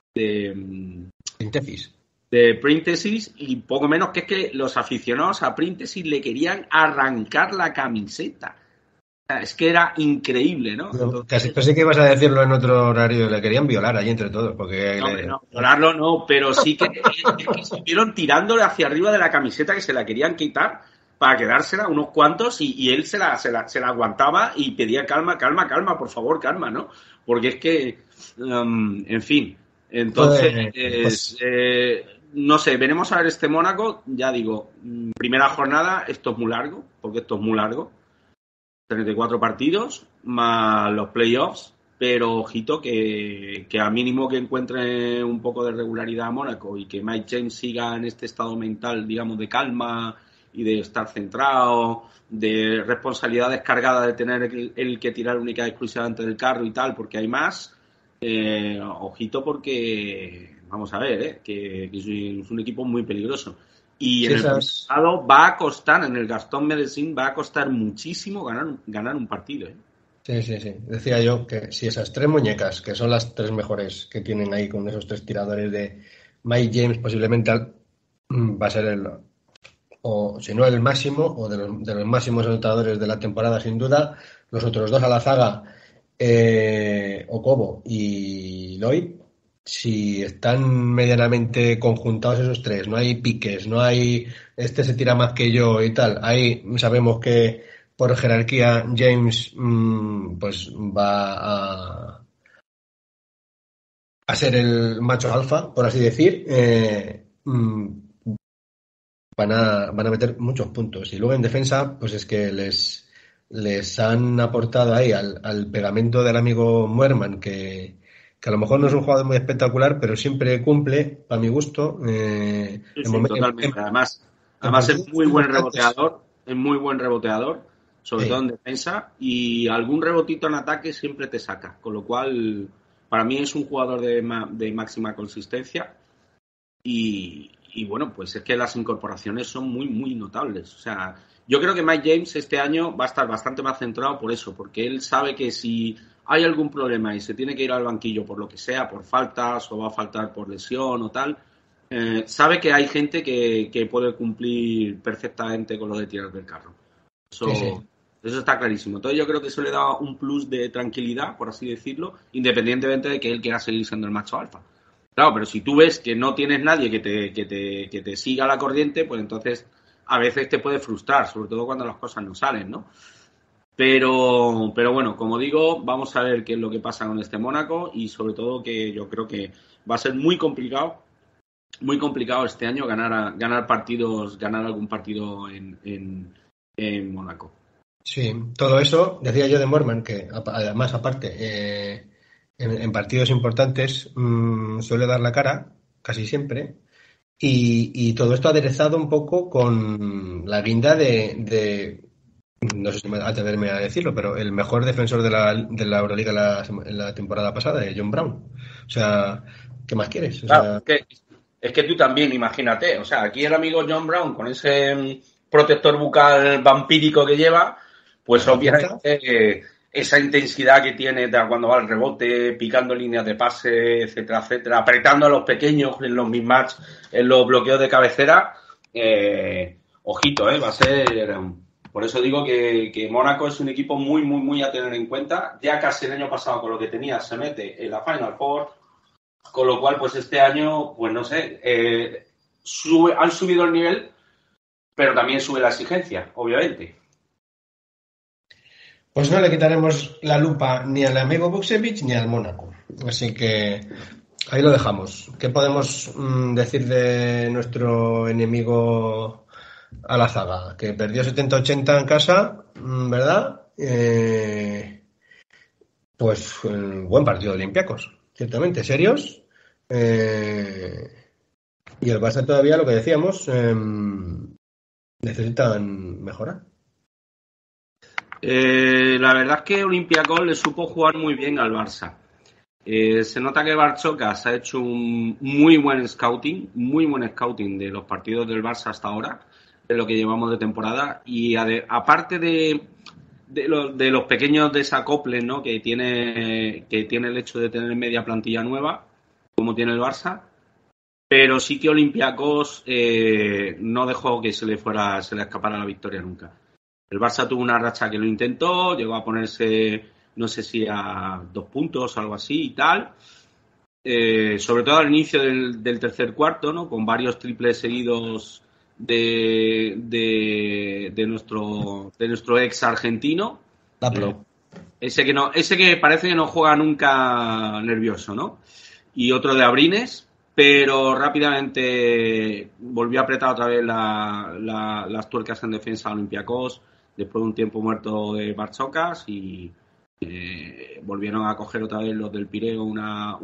Príntesis, y poco menos que es que los aficionados a Príntesis le querían arrancar la camiseta. O sea, es que era increíble, ¿no? Entonces, casi pensé que ibas a decirlo en otro horario, le querían violar allí entre todos, porque... No, violarlo no, pero sí que estuvieron tirándole hacia arriba de la camiseta, que se la querían quitar para quedársela unos cuantos, y él se la aguantaba y pedía calma, por favor, calma, ¿no? Porque es que, en fin, entonces, no sé, veremos a ver este Mónaco, ya digo, primera jornada, esto es muy largo, 34 partidos, más los playoffs, pero ojito que al mínimo que encuentre un poco de regularidad a Mónaco y que Mike James siga en este estado mental, digamos, de calma y de estar centrado, de responsabilidad descargada de tener el que tirar única y exclusivamente del carro y tal, porque hay más, ojito porque, vamos a ver, que es un equipo muy peligroso. Y en el pasado va a costar, en el Gastón Medellín va a costar muchísimo ganar un partido, ¿eh? Sí. Decía yo que si esas 3 muñecas, que son las 3 mejores que tienen ahí con esos 3 tiradores de Mike James, posiblemente va a ser o si no el máximo, o de los máximos anotadores de la temporada, sin duda. Los otros 2 a la zaga, Okobo y Lloyd, si están medianamente conjuntados esos 3, no hay piques, no hay este se tira más que yo y tal, ahí sabemos que por jerarquía James pues va a ser el macho alfa, por así decir. Van a meter muchos puntos, y luego en defensa pues es que les han aportado ahí al pegamento del amigo Muerman, que a lo mejor no es un jugador muy espectacular, pero siempre cumple, para mi gusto. Totalmente. Además es muy buen reboteador, sobre todo en defensa, y algún rebotito en ataque siempre te saca, con lo cual para mí es un jugador de máxima consistencia, y bueno, pues es que las incorporaciones son muy, muy notables. O sea, yo creo que Mike James este año va a estar bastante más centrado por eso, porque él sabe que si hay algún problema y se tiene que ir al banquillo por lo que sea, por faltas o va a faltar por lesión o tal, sabe que hay gente que puede cumplir perfectamente con lo de tirar del carro. Eso está clarísimo. Entonces yo creo que eso le da un plus de tranquilidad, por así decirlo, independientemente de que él quiera seguir siendo el macho alfa. Claro, pero si tú ves que no tienes nadie que te siga la corriente, pues entonces a veces te puede frustrar, sobre todo cuando las cosas no salen, ¿no? Pero bueno, como digo, vamos a ver qué es lo que pasa con este Mónaco, y sobre todo que yo creo que va a ser muy complicado este año ganar algún partido en Mónaco. Sí, todo eso decía yo de Moorman, que además aparte en partidos importantes suele dar la cara casi siempre, y todo esto aderezado un poco con la guinda de no sé si me atreverme a decirlo, pero el mejor defensor de la Euroliga en la temporada pasada, de John Brown. O sea, ¿qué más quieres? O sea, es que tú también, imagínate, o sea, aquí el amigo John Brown con ese protector bucal vampírico que lleva, pues obviamente esa intensidad que tiene cuando va al rebote, picando líneas de pase, etcétera, etcétera, apretando a los pequeños en los mismatch, en los bloqueos de cabecera, ojito, va a ser... Por eso digo que Mónaco es un equipo muy, muy, muy a tener en cuenta. Ya casi el año pasado con lo que tenía se mete en la Final Four, con lo cual pues este año, pues no sé, han subido el nivel, pero también sube la exigencia, obviamente. Pues no le quitaremos la lupa ni al amigo Buksevich ni al Mónaco. Así que ahí lo dejamos. ¿Qué podemos decir de nuestro enemigo a la zaga? Que perdió 70-80 en casa, ¿verdad? Pues buen partido de Olympiacos, ciertamente, serios. Y el Barça todavía, lo que decíamos, necesitan mejorar. La verdad es que Olympiacos le supo jugar muy bien al Barça. Se nota que Barçocas ha hecho un muy buen scouting de los partidos del Barça hasta ahora, de lo que llevamos de temporada, y aparte de los pequeños desacoples, ¿no?, que tiene el hecho de tener media plantilla nueva, como tiene el Barça, pero sí que Olympiacos no dejó que se le escapara la victoria nunca. El Barça tuvo una racha que lo intentó, llegó a ponerse, no sé si a 2 puntos o algo así y tal. Sobre todo al inicio del tercer cuarto, ¿no?, con varios triples seguidos de nuestro ex argentino. Ese que parece que no juega nunca nervioso, ¿no? Y otro de Abrines, pero rápidamente volvió a apretar otra vez las tuercas en defensa de Olympiacos después de un tiempo muerto de Barçocas y volvieron a coger otra vez los del Pireo una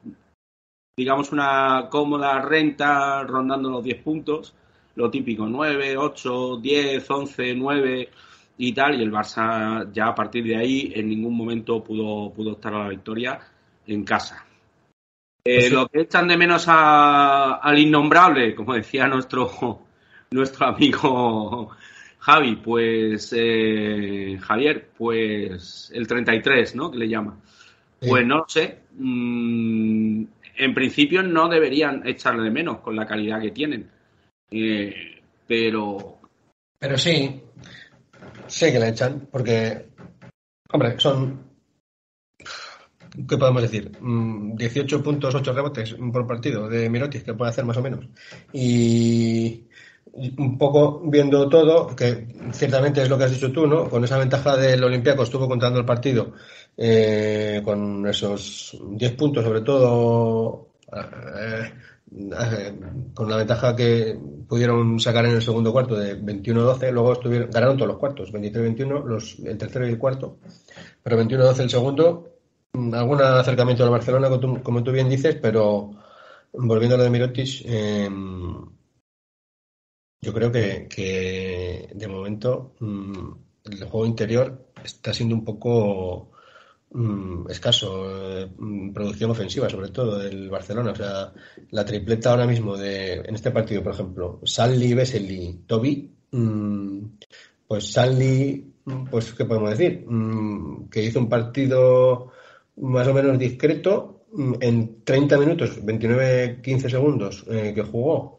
cómoda renta rondando los 10 puntos, lo típico, 9, 8, 10, 11, 9 y tal, y el Barça ya a partir de ahí en ningún momento pudo optar a la victoria en casa. Pues sí. Lo que echan de menos al innombrable, como decía nuestro amigo Javi, pues Javier, pues el 33, ¿no?, que le llama. Pues no lo sé. En principio no deberían echarle de menos con la calidad que tienen. Pero sí que le echan, porque, hombre, son, ¿qué podemos decir? 18 puntos, 8 rebotes por partido de Mirotic, que puede hacer más o menos. Y un poco viendo todo, que ciertamente es lo que has dicho tú, ¿no? Con esa ventaja del Olympiacos estuvo contando el partido con esos 10 puntos, sobre todo con la ventaja que pudieron sacar en el segundo cuarto de 21-12, luego ganaron todos los cuartos, 23-21, el tercero y el cuarto, pero 21-12 el segundo. Algún acercamiento al Barcelona, como tú bien dices, pero volviendo a lo de Mirotic, yo creo que de momento el juego interior está siendo un poco escaso, producción ofensiva sobre todo del Barcelona. O sea, la tripleta ahora mismo en este partido, por ejemplo, Stanley, Vesely, Toby, pues Stanley, pues ¿qué podemos decir? Que hizo un partido más o menos discreto en 30 minutos, 29-15 segundos que jugó.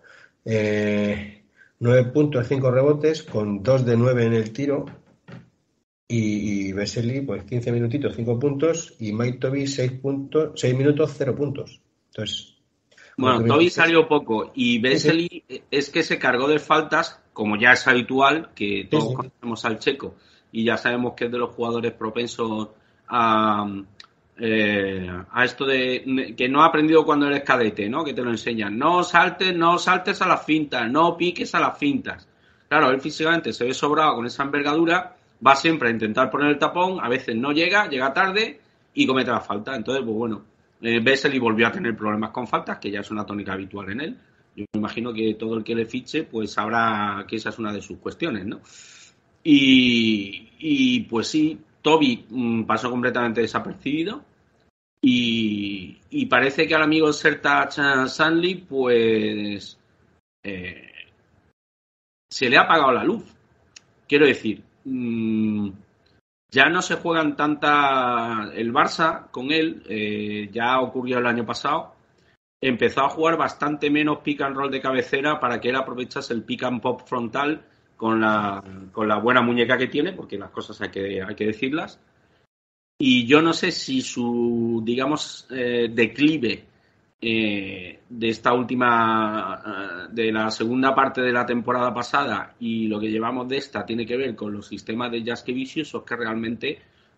9 puntos, 5 rebotes, con 2 de 9 en el tiro. Y Vesely, pues 15 minutitos, 5 puntos. Y Mike Toby, 6 minutos, 0 puntos. Entonces, bueno, Toby salió poco. Y Vesely es que se cargó de faltas, como ya es habitual, que todos conocemos al checo. Y ya sabemos que es de los jugadores propensos a esto de que no ha aprendido cuando eres cadete, ¿no? Que te lo enseñan. No saltes a las fintas, no piques a las fintas. Claro, él físicamente se ve sobrado con esa envergadura, va siempre a intentar poner el tapón, a veces no llega tarde y comete la falta. Entonces, pues bueno, Vesely volvió a tener problemas con faltas, que ya es una tónica habitual en él. Yo me imagino que todo el que le fiche, pues sabrá que esa es una de sus cuestiones, ¿no? Y pues sí, Toby pasó completamente desapercibido y parece que al amigo Sertac Stanley pues se le ha apagado la luz. Quiero decir, ya no se juegan tanta el Barça con él, ya ocurrió el año pasado, empezó a jugar bastante menos pick and roll de cabecera para que él aprovechase el pick and pop frontal con la buena muñeca que tiene, porque las cosas hay que decirlas. Y yo no sé si su, digamos, declive de esta última, de la segunda parte de la temporada pasada y lo que llevamos de esta tiene que ver con los sistemas de Jaskevicius o es que realmente,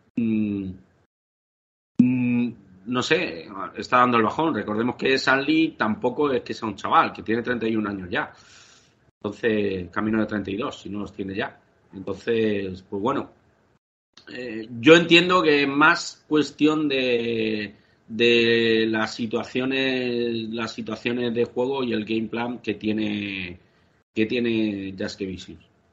no sé, está dando el bajón. Recordemos que Stanley tampoco es que sea un chaval, que tiene 31 años ya. Entonces, camino de 32, si no los tiene ya. Entonces, pues bueno, yo entiendo que es más cuestión de las situaciones de juego y el game plan que tiene Jaskevicius.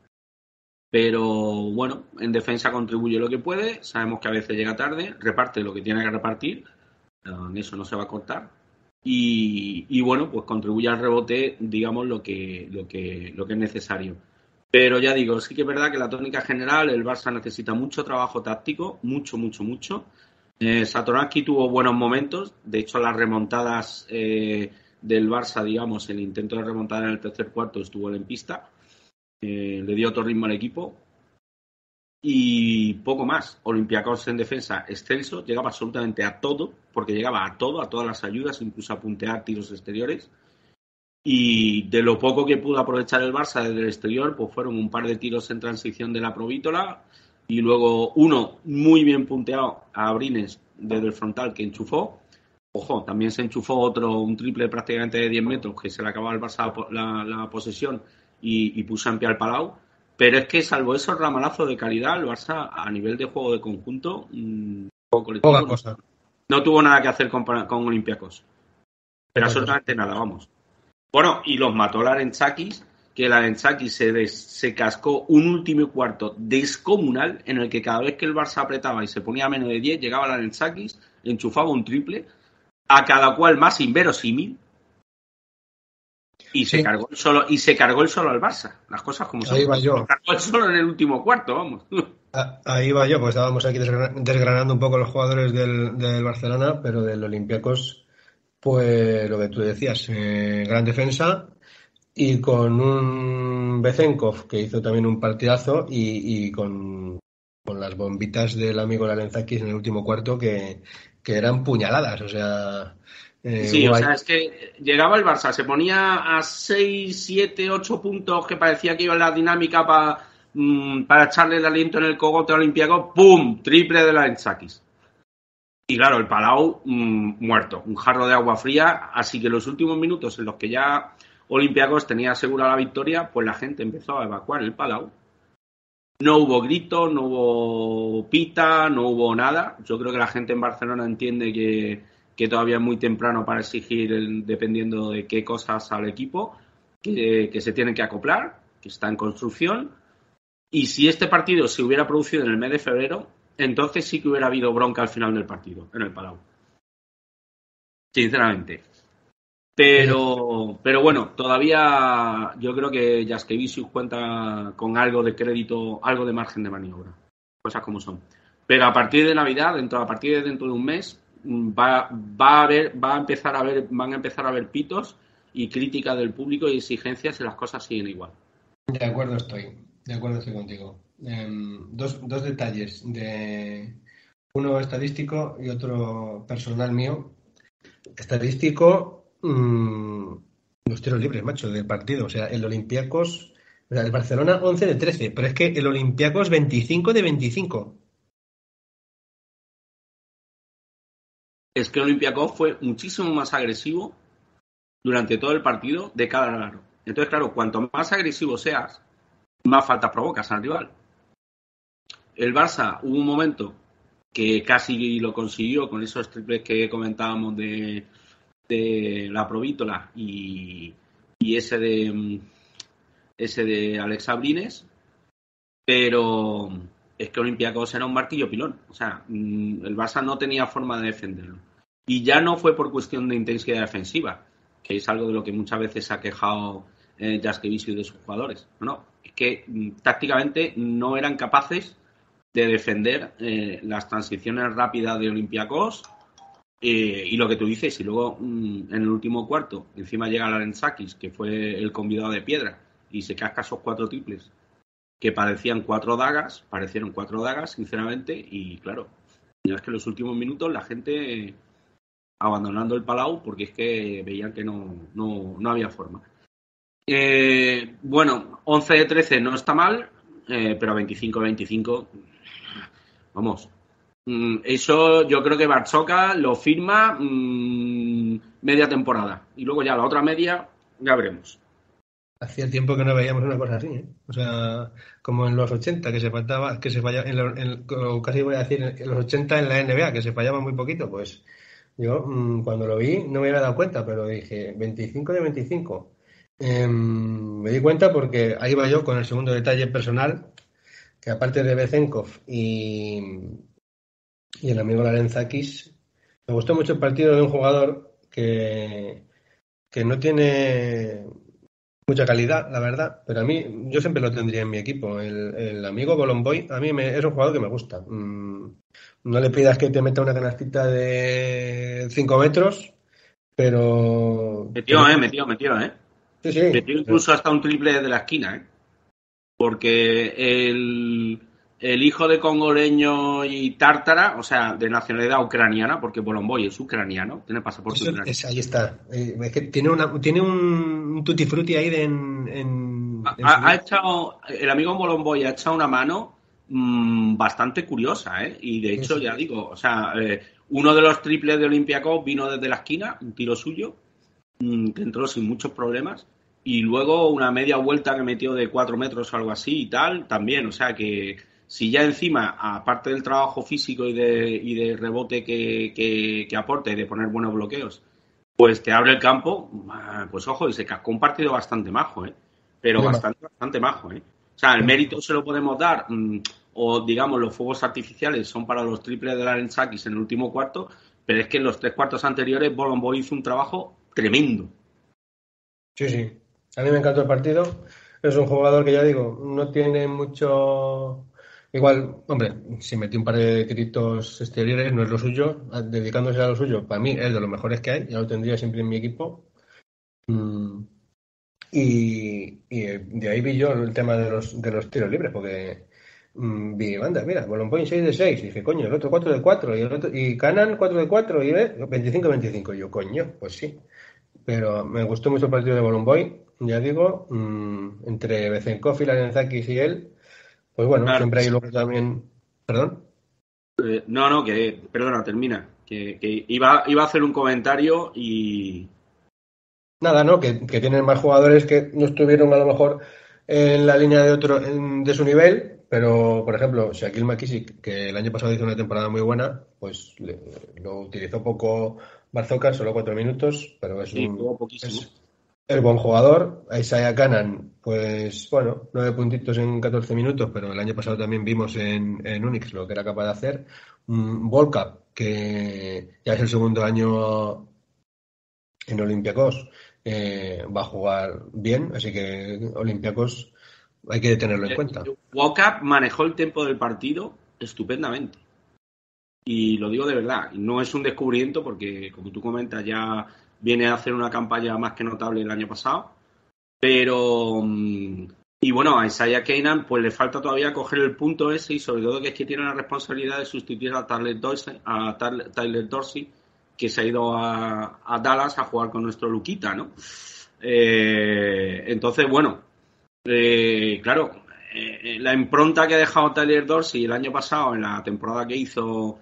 Pero bueno, en defensa contribuye lo que puede, sabemos que a veces llega tarde, reparte lo que tiene que repartir, en eso no se va a cortar. Y bueno, pues contribuye al rebote, digamos, lo que es necesario. Pero ya digo, sí que es verdad que la tónica general, el Barça necesita mucho trabajo táctico, mucho. Satoranski tuvo buenos momentos, de hecho las remontadas del Barça, digamos, el intento de remontar en el tercer cuarto estuvo él en pista, le dio otro ritmo al equipo y poco más. Olympiacos en defensa excelso, llegaba absolutamente a todo, porque llegaba a todo, a todas las ayudas, incluso a puntear tiros exteriores. Y de lo poco que pudo aprovechar el Barça desde el exterior, pues fueron un par de tiros en transición de la Provítola y luego uno muy bien punteado a Abrines desde el frontal que enchufó. Ojo, también se enchufó un triple prácticamente de 10 metros que se le acababa al Barça la posesión y puso en pie al Palau. Pero es que salvo esos ramalazos de calidad, el Barça a nivel de juego de conjunto, Poca cosa. no tuvo nada que hacer con Olympiacos. Pero absolutamente nada, vamos. Bueno, y los mató Larentzakis, que Larentzakis se cascó un último cuarto descomunal en el que cada vez que el Barça apretaba y se ponía a menos de 10, llegaba Larentzakis, enchufaba un triple, a cada cual más inverosímil, y se cargó el solo al Barça. Las cosas como son. Ahí va yo. Se cargó el solo en el último cuarto, vamos. Ahí va yo, pues estábamos aquí desgranando un poco los jugadores del Barcelona, pero del Olympiacos, pues lo que tú decías, gran defensa y con un Bezenkov que hizo también un partidazo y con las bombitas del amigo Larentzakis en el último cuarto que eran puñaladas, o sea... Sí, o sea, es que llegaba el Barça, se ponía a 6, 7, 8 puntos que parecía que iba en la dinámica para echarle el aliento en el cogote Olympiacos, ¡pum! Triple de Larentzakis. Y claro, el Palau muerto, un jarro de agua fría, así que los últimos minutos en los que ya Olympiacos tenía asegurada la victoria, pues la gente empezó a evacuar el Palau. No hubo gritos, no hubo pita, no hubo nada. Yo creo que la gente en Barcelona entiende que todavía es muy temprano para exigir, dependiendo de qué cosas al equipo, que se tienen que acoplar, que está en construcción. Y si este partido se hubiera producido en el mes de febrero, entonces sí que hubiera habido bronca al final del partido, en el Palau. Sinceramente. Pero bueno, todavía yo creo que Jaskevicius cuenta con algo de crédito, algo de margen de maniobra. Cosas como son. Pero a partir de Navidad, a partir de dentro de un mes, van a empezar a haber pitos y crítica del público y exigencias y las cosas siguen igual. De acuerdo estoy contigo. Dos detalles, uno estadístico y otro personal mío. Estadístico, los tiros libres, macho, del partido. O sea, el Olympiacos, o sea, el Barcelona 11 de 13, pero es que el Olympiacos 25 de 25. Es que Olympiacos fue muchísimo más agresivo durante todo el partido de cara al aro. Entonces, claro, cuanto más agresivo seas, más faltas provocas al rival. El Barça hubo un momento que casi lo consiguió con esos triples que comentábamos de la Provítola y ese de Alex Abrines, pero es que Olympiacos era un martillo pilón. O sea, el Barça no tenía forma de defenderlo. Y ya no fue por cuestión de intensidad defensiva, que es algo de lo que muchas veces se ha quejado Jaskevicius y de sus jugadores. No, es que tácticamente no eran capaces de defender las transiciones rápidas de Olympiacos y lo que tú dices. Y luego en el último cuarto encima llega Larentzakis, que fue el convidado de piedra, y se casca esos 4 triples que parecieron 4 dagas, sinceramente. Y claro, ya es que en los últimos minutos la gente abandonando el Palau porque es que veían que no había forma. Bueno, 11 de 13 no está mal, pero 25-25, vamos. Eso yo creo que Barzoca lo firma media temporada. Y luego ya la otra media, ya veremos. Hacía tiempo que no veíamos una cosa así, ¿eh? O sea, como en los 80, que se fallaba, casi voy a decir, en los 80 en la NBA, que se fallaba muy poquito, pues yo cuando lo vi no me había dado cuenta, pero dije 25 de 25. Me di cuenta porque ahí va yo con el segundo detalle personal, que aparte de Bezenkov y el amigo Larenzakis, me gustó mucho el partido de un jugador que no tiene mucha calidad, la verdad, pero a mí, yo siempre lo tendría en mi equipo. El amigo Bolomboy, es un jugador que me gusta. No le pidas que te meta una canastita de 5 metros, pero... Metió, Sí, sí. Metió incluso hasta un triple de la esquina, ¿eh? Porque el hijo de congoleño y tártara, o sea, de nacionalidad ucraniana, porque Bolomboy es ucraniano, tiene pasaporte ucraniano. Ahí está. Es que tiene un tutti frutti ahí en Ha echado, el amigo Bolomboy ha echado una mano bastante curiosa, ¿eh? Y de hecho, ya digo, o sea, uno de los triples de Olympiacos vino desde la esquina, un tiro suyo, que entró sin muchos problemas. Y luego una media vuelta que metió de 4 metros o algo así y tal, también. O sea que si ya encima, aparte del trabajo físico y de rebote que aporte, de poner buenos bloqueos, pues te abre el campo, pues ojo, y se cascó un partido bastante majo, ¿eh? Pero bastante majo, ¿eh? O sea, el mérito se lo podemos dar, o digamos, los fuegos artificiales son para los triples de Larenzakis en el último cuarto, pero es que en los 3 cuartos anteriores Bolomboy hizo un trabajo tremendo. Sí, sí. A mí me encantó el partido. Es un jugador que ya digo, no tiene mucho... Igual, hombre, si metió un par de tiritos exteriores, no es lo suyo, dedicándose a lo suyo, para mí es de los mejores que hay, ya lo tendría siempre en mi equipo. Y de ahí vi yo el tema de los tiros libres, porque vi, anda, mira, Bolomboy 6 de 6, y dije, coño, el otro 4 de 4, y Canan 4 de 4, y 25-25, y yo, coño, pues sí. Pero me gustó mucho el partido de Bolomboy, ya digo, entre Bezenkov y Larenzakis y él, pues bueno, Claro. siempre hay luego también... ¿Perdón? No, perdona, termina. Que iba a hacer un comentario y... Nada, ¿no? Que tienen más jugadores que no estuvieron a lo mejor en la línea de su nivel, pero por ejemplo, Shaquille McKissick, que el año pasado hizo una temporada muy buena, pues lo utilizó poco Barzoca, solo 4 minutos, pero Sí, jugó poquísimo. es buen jugador. Isaiah Canaan, pues bueno, 9 puntitos en 14 minutos, pero el año pasado también vimos en Unix lo que era capaz de hacer. Volkap, que ya es el segundo año en Olympiacos, va a jugar bien, así que Olympiacos hay que tenerlo en cuenta. Walkup manejó el tiempo del partido estupendamente. Y lo digo de verdad, no es un descubrimiento porque, como tú comentas, ya viene a hacer una campaña más que notable el año pasado. Pero, y bueno, a Isaiah Canaan pues le falta todavía coger el punto ese, y sobre todo que es que tiene la responsabilidad de sustituir a Tyler Dorsey, que se ha ido a Dallas a jugar con nuestro Luquita, ¿no? Entonces, bueno, claro, la impronta que ha dejado Tyler Dorsey el año pasado en la temporada que hizo,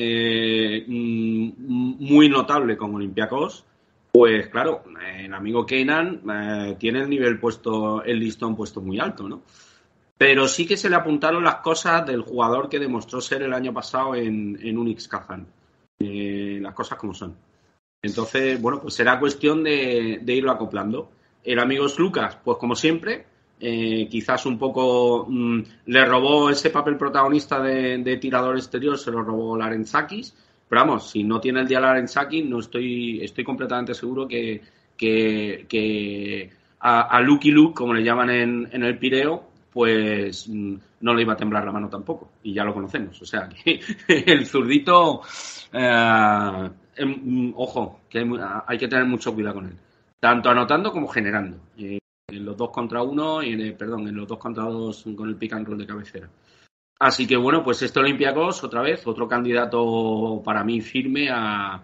muy notable con Olympiacos, pues claro, el amigo Canaan tiene el listón puesto muy alto, ¿no? Pero sí que se le apuntaron las cosas del jugador que demostró ser el año pasado en Unix Kazan. Las cosas como son. Entonces, bueno, pues será cuestión de irlo acoplando. El amigo Lucas, pues como siempre, quizás un poco le robó ese papel protagonista de tirador exterior, se lo robó Larenzakis. Pero vamos, si no tiene el día Larenzakis, no estoy completamente seguro que a Lucky Luke, como le llaman en el Pireo, pues no le iba a temblar la mano tampoco, y ya lo conocemos. O sea, que el zurdito, ojo, que hay que tener mucho cuidado con él, tanto anotando como generando, en los 2 contra 1 y en los 2 contra 2 con el pick and roll de cabecera. Así que bueno, pues este Olympiacos, otra vez, otro candidato para mí firme a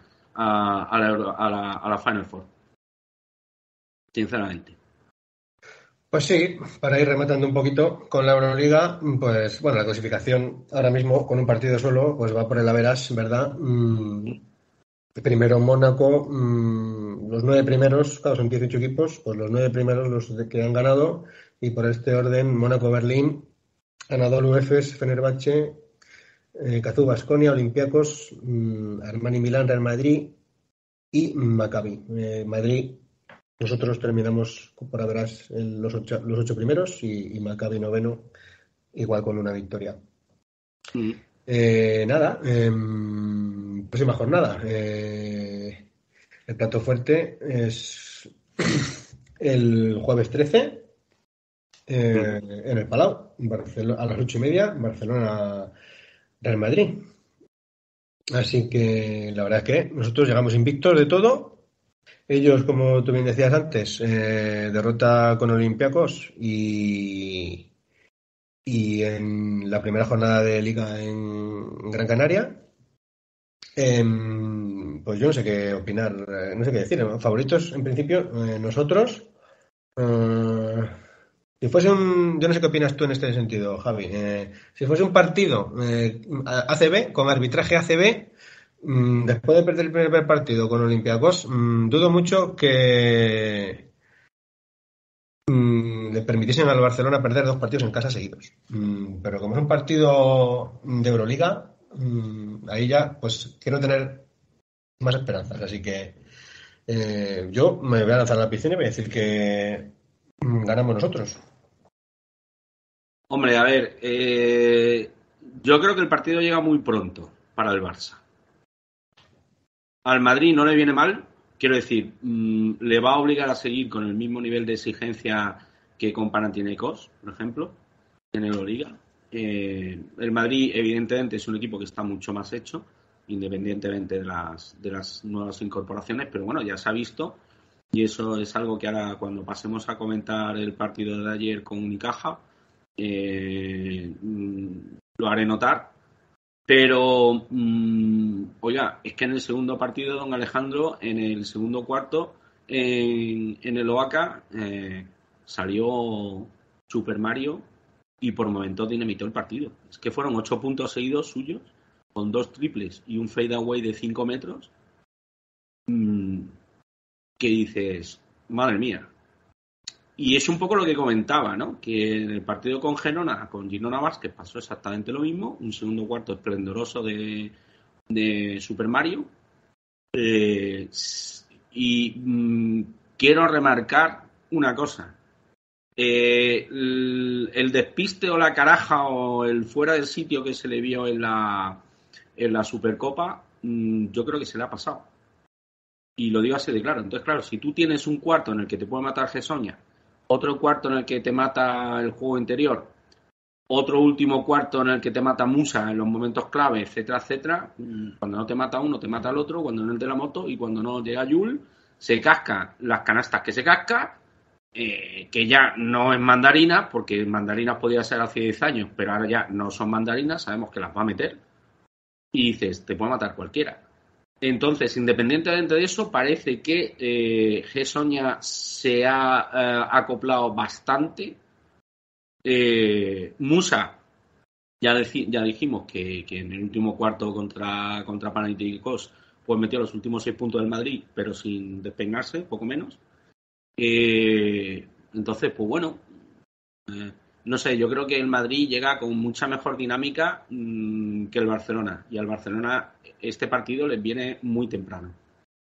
la Final Four, sinceramente. Pues sí, para ir rematando un poquito con la Euroliga, pues bueno, la clasificación ahora mismo con un partido solo, pues va por el Averas, ¿verdad? Primero Mónaco, los 9 primeros, claro, son 18 equipos, pues los 9 primeros los que han ganado, y por este orden, Mónaco-Berlín, Anadolu Efes, Fenerbahce, Cazú Baskonia, Olympiacos, Armani Milán, Real Madrid y Maccabi. Madrid, nosotros terminamos por Averas los 8 primeros, y Maccabi noveno igual con una victoria. Mm. Nada, próxima jornada. El plato fuerte es el jueves 13 en el Palau, a las 8:30, Barcelona-Real Madrid. Así que la verdad es que nosotros llegamos invictos de todo. Ellos, como tú bien decías antes, derrota con Olympiacos y en la primera jornada de Liga en Gran Canaria. Pues yo no sé qué opinar, no sé qué decir. Favoritos, en principio, nosotros. Si fuese yo no sé qué opinas tú en este sentido, Javi. Si fuese un partido ACB, con arbitraje ACB, después de perder el primer partido con Olympiacos, dudo mucho que le permitiesen al Barcelona perder 2 partidos en casa seguidos. Pero como es un partido de Euroliga, ahí ya pues quiero tener más esperanzas. Así que yo me voy a lanzar a la piscina y voy a decir que ganamos nosotros. Hombre, a ver, yo creo que el partido llega muy pronto para el Barça. Al Madrid no le viene mal, quiero decir, le va a obligar a seguir con el mismo nivel de exigencia que con Panathinaikos, por ejemplo, en Euroliga. El Madrid, evidentemente, es un equipo que está mucho más hecho, independientemente de las nuevas incorporaciones, pero bueno, ya se ha visto, y eso es algo que ahora, cuando pasemos a comentar el partido de ayer con Unicaja, lo haré notar. Pero, oiga, es que en el segundo partido, don Alejandro, en el segundo cuarto, en el Oaca, salió Super Mario y por momentos dinamitó el partido. Es que fueron 8 puntos seguidos suyos, con 2 triples y un fadeaway de 5 metros, que dices, madre mía. Y es un poco lo que comentaba, ¿no? Que en el partido con Girona Basket pasó exactamente lo mismo, un segundo cuarto esplendoroso de Super Mario. Quiero remarcar una cosa. El despiste o la caraja o el fuera del sitio que se le vio en la Supercopa, yo creo que se le ha pasado. Y lo digo así de claro. Entonces, claro, si tú tienes un cuarto en el que te puede matar Gessoña, otro cuarto en el que te mata el juego interior, otro último cuarto en el que te mata Musa en los momentos clave, etcétera, etcétera, cuando no te mata uno, te mata el otro, cuando no es de la moto y cuando no llega Yul, se casca las canastas que se casca, que ya no es mandarinas, porque mandarinas podía ser hace 10 años, pero ahora ya no son mandarinas, sabemos que las va a meter, y dices, te puede matar cualquiera. Entonces, independientemente de eso, parece que Gessoña se ha acoplado bastante. Musa, ya dijimos que en el último cuarto contra Panathinaikos, pues metió los últimos 6 puntos del Madrid, pero sin despeinarse, poco menos. Entonces, pues bueno, no sé, yo creo que el Madrid llega con mucha mejor dinámica que el Barcelona. Y al Barcelona este partido les viene muy temprano.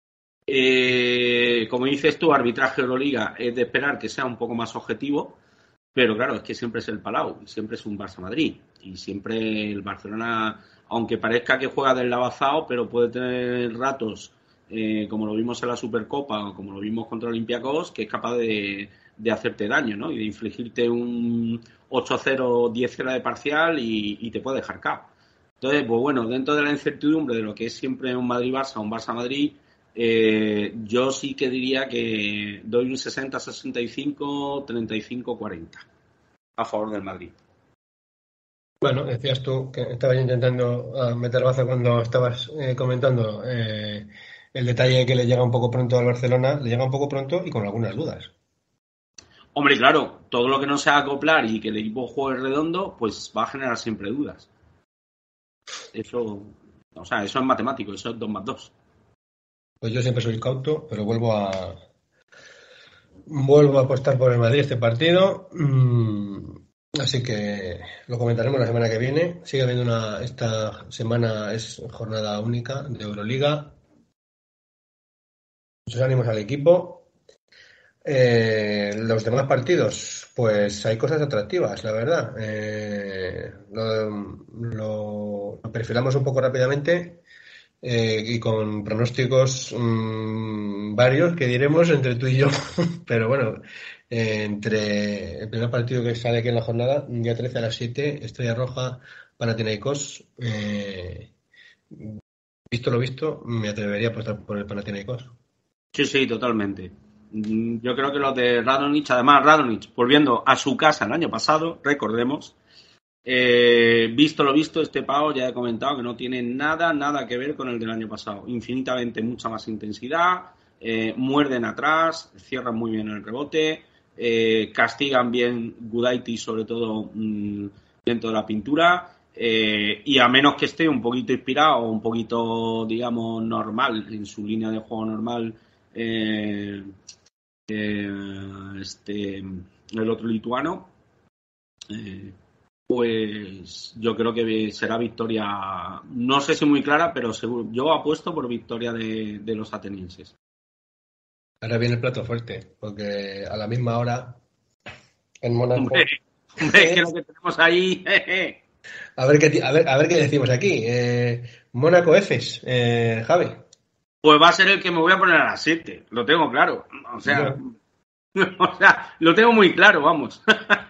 Como dices tú, arbitraje Euroliga es de esperar que sea un poco más objetivo. Pero claro, es que siempre es el Palau, siempre es un Barça-Madrid. Y siempre el Barcelona, aunque parezca que juega deslavazado, pero puede tener ratos, como lo vimos en la Supercopa o como lo vimos contra Olympiacos, que es capaz de hacerte daño, ¿no? Y de infligirte un 8-0, 10-0 de parcial y te puede dejar KO. Entonces, pues bueno, dentro de la incertidumbre de lo que es siempre un Madrid-Barça, un Barça-Madrid, yo sí que diría que doy un 60-65, 35-40 a favor del Madrid. Bueno, decías tú que estabas intentando meter baza cuando estabas comentando el detalle que le llega un poco pronto al Barcelona, le llega un poco pronto y con algunas dudas. Hombre, claro, todo lo que no sea acoplar y que el equipo juegue redondo, pues va a generar siempre dudas. Eso es matemático, eso es 2 más 2. Pues yo siempre soy cauto, pero vuelvo a apostar por el Madrid este partido. Así que lo comentaremos la semana que viene. Sigue habiendo esta semana es jornada única de Euroliga. Muchos ánimos al equipo. Los demás partidos, pues hay cosas atractivas, la verdad. Lo perfilamos un poco rápidamente y con pronósticos varios que diremos entre tú y yo. Pero bueno, entre el primer partido que sale aquí en la jornada, día 13 a las 7, Estrella Roja, Panathinaikos. Visto lo visto, me atrevería a apostar por el Panathinaikos. Sí, totalmente. Yo creo que los de Radonjic, además Radonjic, volviendo a su casa el año pasado, recordemos, visto lo visto, este pavo ya he comentado que no tiene nada que ver con el del año pasado. Infinitamente mucha más intensidad, muerden atrás, cierran muy bien el rebote, castigan bien Gudaitis, sobre todo dentro de la pintura. Y a menos que esté un poquito inspirado, un poquito, digamos, normal, en su línea de juego normal, el otro lituano, pues yo creo que será victoria, no sé si muy clara, pero seguro, yo apuesto por victoria de los atenienses. Ahora viene el plato fuerte, porque a la misma hora en Mónaco. Hombre, es que lo que tenemos ahí. A ver qué decimos aquí. Mónaco Efes, Javi. Pues va a ser el que me voy a poner a las 7, lo tengo claro. O sea, lo tengo muy claro, vamos.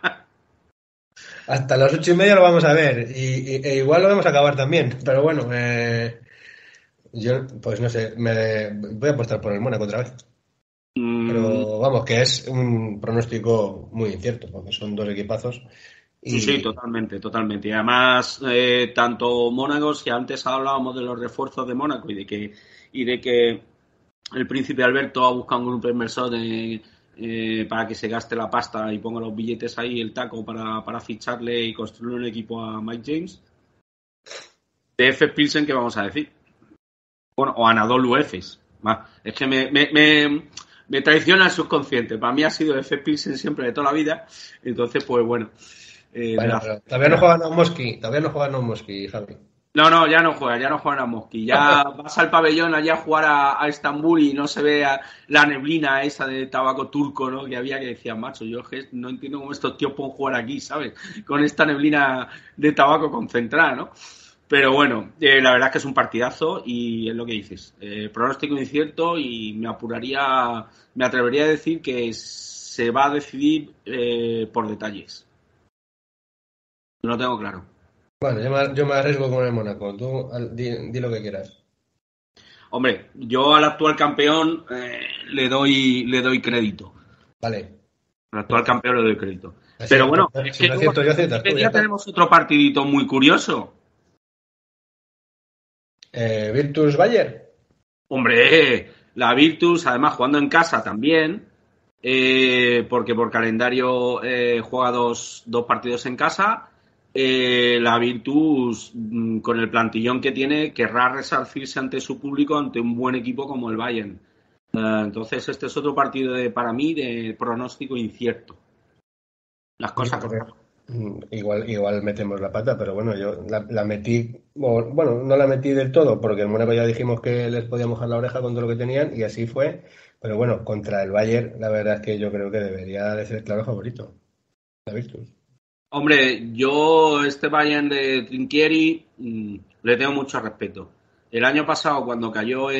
Hasta las 8:30 lo vamos a ver. E igual lo vamos a acabar también. Pero bueno, yo, pues no sé, me voy a apostar por el Mónaco otra vez. Pero vamos, que es un pronóstico muy incierto, porque son dos equipazos. Sí, totalmente. Y además, tanto Mónaco, si antes hablábamos de los refuerzos de Mónaco y de que el príncipe Alberto ha buscado un grupo inversor para que se gaste la pasta y ponga los billetes ahí, el taco, para ficharle y construir un equipo a Mike James. De Efes Pilsen, ¿qué vamos a decir? Bueno, o Anadolu Efes. Es que me traiciona el subconsciente. Para mí ha sido Efes Pilsen siempre de toda la vida. Entonces, pues bueno. Bueno, todavía no juegan a Mosky, Javi. No, ya no juegan a Mosky. Ya vas al pabellón allá a jugar a Estambul y no se ve la neblina esa de tabaco turco, ¿no? Que había, que decía, macho, yo no entiendo cómo estos tíos pueden jugar aquí, ¿sabes? Con esta neblina de tabaco concentrada, ¿no? Pero bueno, la verdad es que es un partidazo y es lo que dices. Pronóstico incierto y me atrevería a decir que se va a decidir por detalles. No lo tengo claro. Bueno, yo me arriesgo con el Mónaco. Tú di lo que quieras. Hombre, yo al actual campeón le doy crédito. Vale. Al actual campeón le doy crédito. Así pero bueno, si no acierto yo, aciertas tú. Ya tenemos otro partidito muy curioso. Virtus Bayern. Hombre, la Virtus, además jugando en casa también, porque por calendario juega dos partidos en casa. La Virtus, con el plantillón que tiene, querrá resarcirse ante su público ante un buen equipo como el Bayern. Entonces este es otro partido para mí de pronóstico incierto. Las cosas Igual metemos la pata, pero bueno, yo la metí, bueno, no la metí del todo, porque en Mónaco ya dijimos que les podía mojar la oreja con todo lo que tenían y así fue. Pero bueno, contra el Bayern, la verdad es que yo creo que debería de ser claro favorito, la Virtus. Hombre, yo este Bayern de Trinchieri le tengo mucho respeto. El año pasado, cuando cayó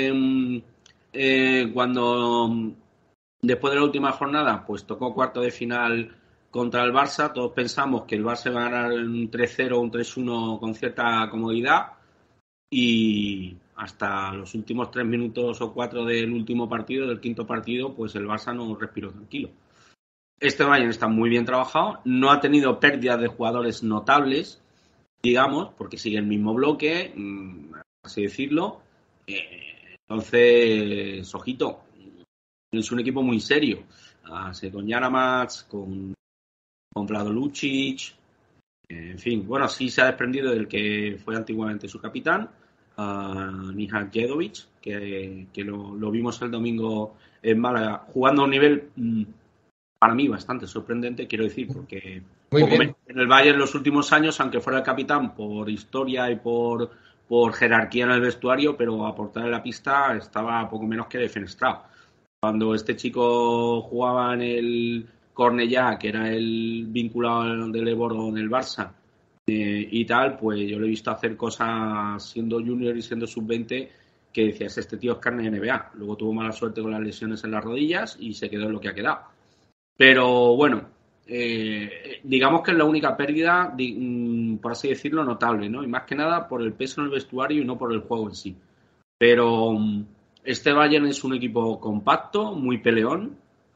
después de la última jornada, pues tocó cuarto de final contra el Barça. Todos pensamos que el Barça iba a ganar un 3-0 o un 3-1 con cierta comodidad y hasta los últimos 3 minutos o 4 del último partido, del quinto partido, pues el Barça no respiró tranquilo. Este Bayern está muy bien trabajado, no ha tenido pérdidas de jugadores notables, digamos, porque sigue el mismo bloque, así decirlo. Entonces, ojito, es un equipo muy serio. Con Janamac, con Vlado Lucic, en fin, bueno, sí se ha desprendido del que fue antiguamente su capitán, Nihal Jedovic, que lo vimos el domingo en Málaga, jugando a un nivel para mí bastante sorprendente, quiero decir, porque en el Bayern los últimos años, aunque fuera el capitán por historia y por jerarquía en el vestuario, pero a portar en la pista estaba poco menos que defenestrado. Cuando este chico jugaba en el Cornellá, que era el vinculado del Eboro en el Barça, y tal, pues yo lo he visto hacer cosas siendo junior y siendo sub-20 que decías, este tío es carne de NBA. Luego tuvo mala suerte con las lesiones en las rodillas y se quedó en lo que ha quedado. Pero bueno, digamos que es la única pérdida, por así decirlo, notable, ¿no? Y más que nada por el peso en el vestuario y no por el juego en sí. Pero este Bayern es un equipo compacto, muy peleón.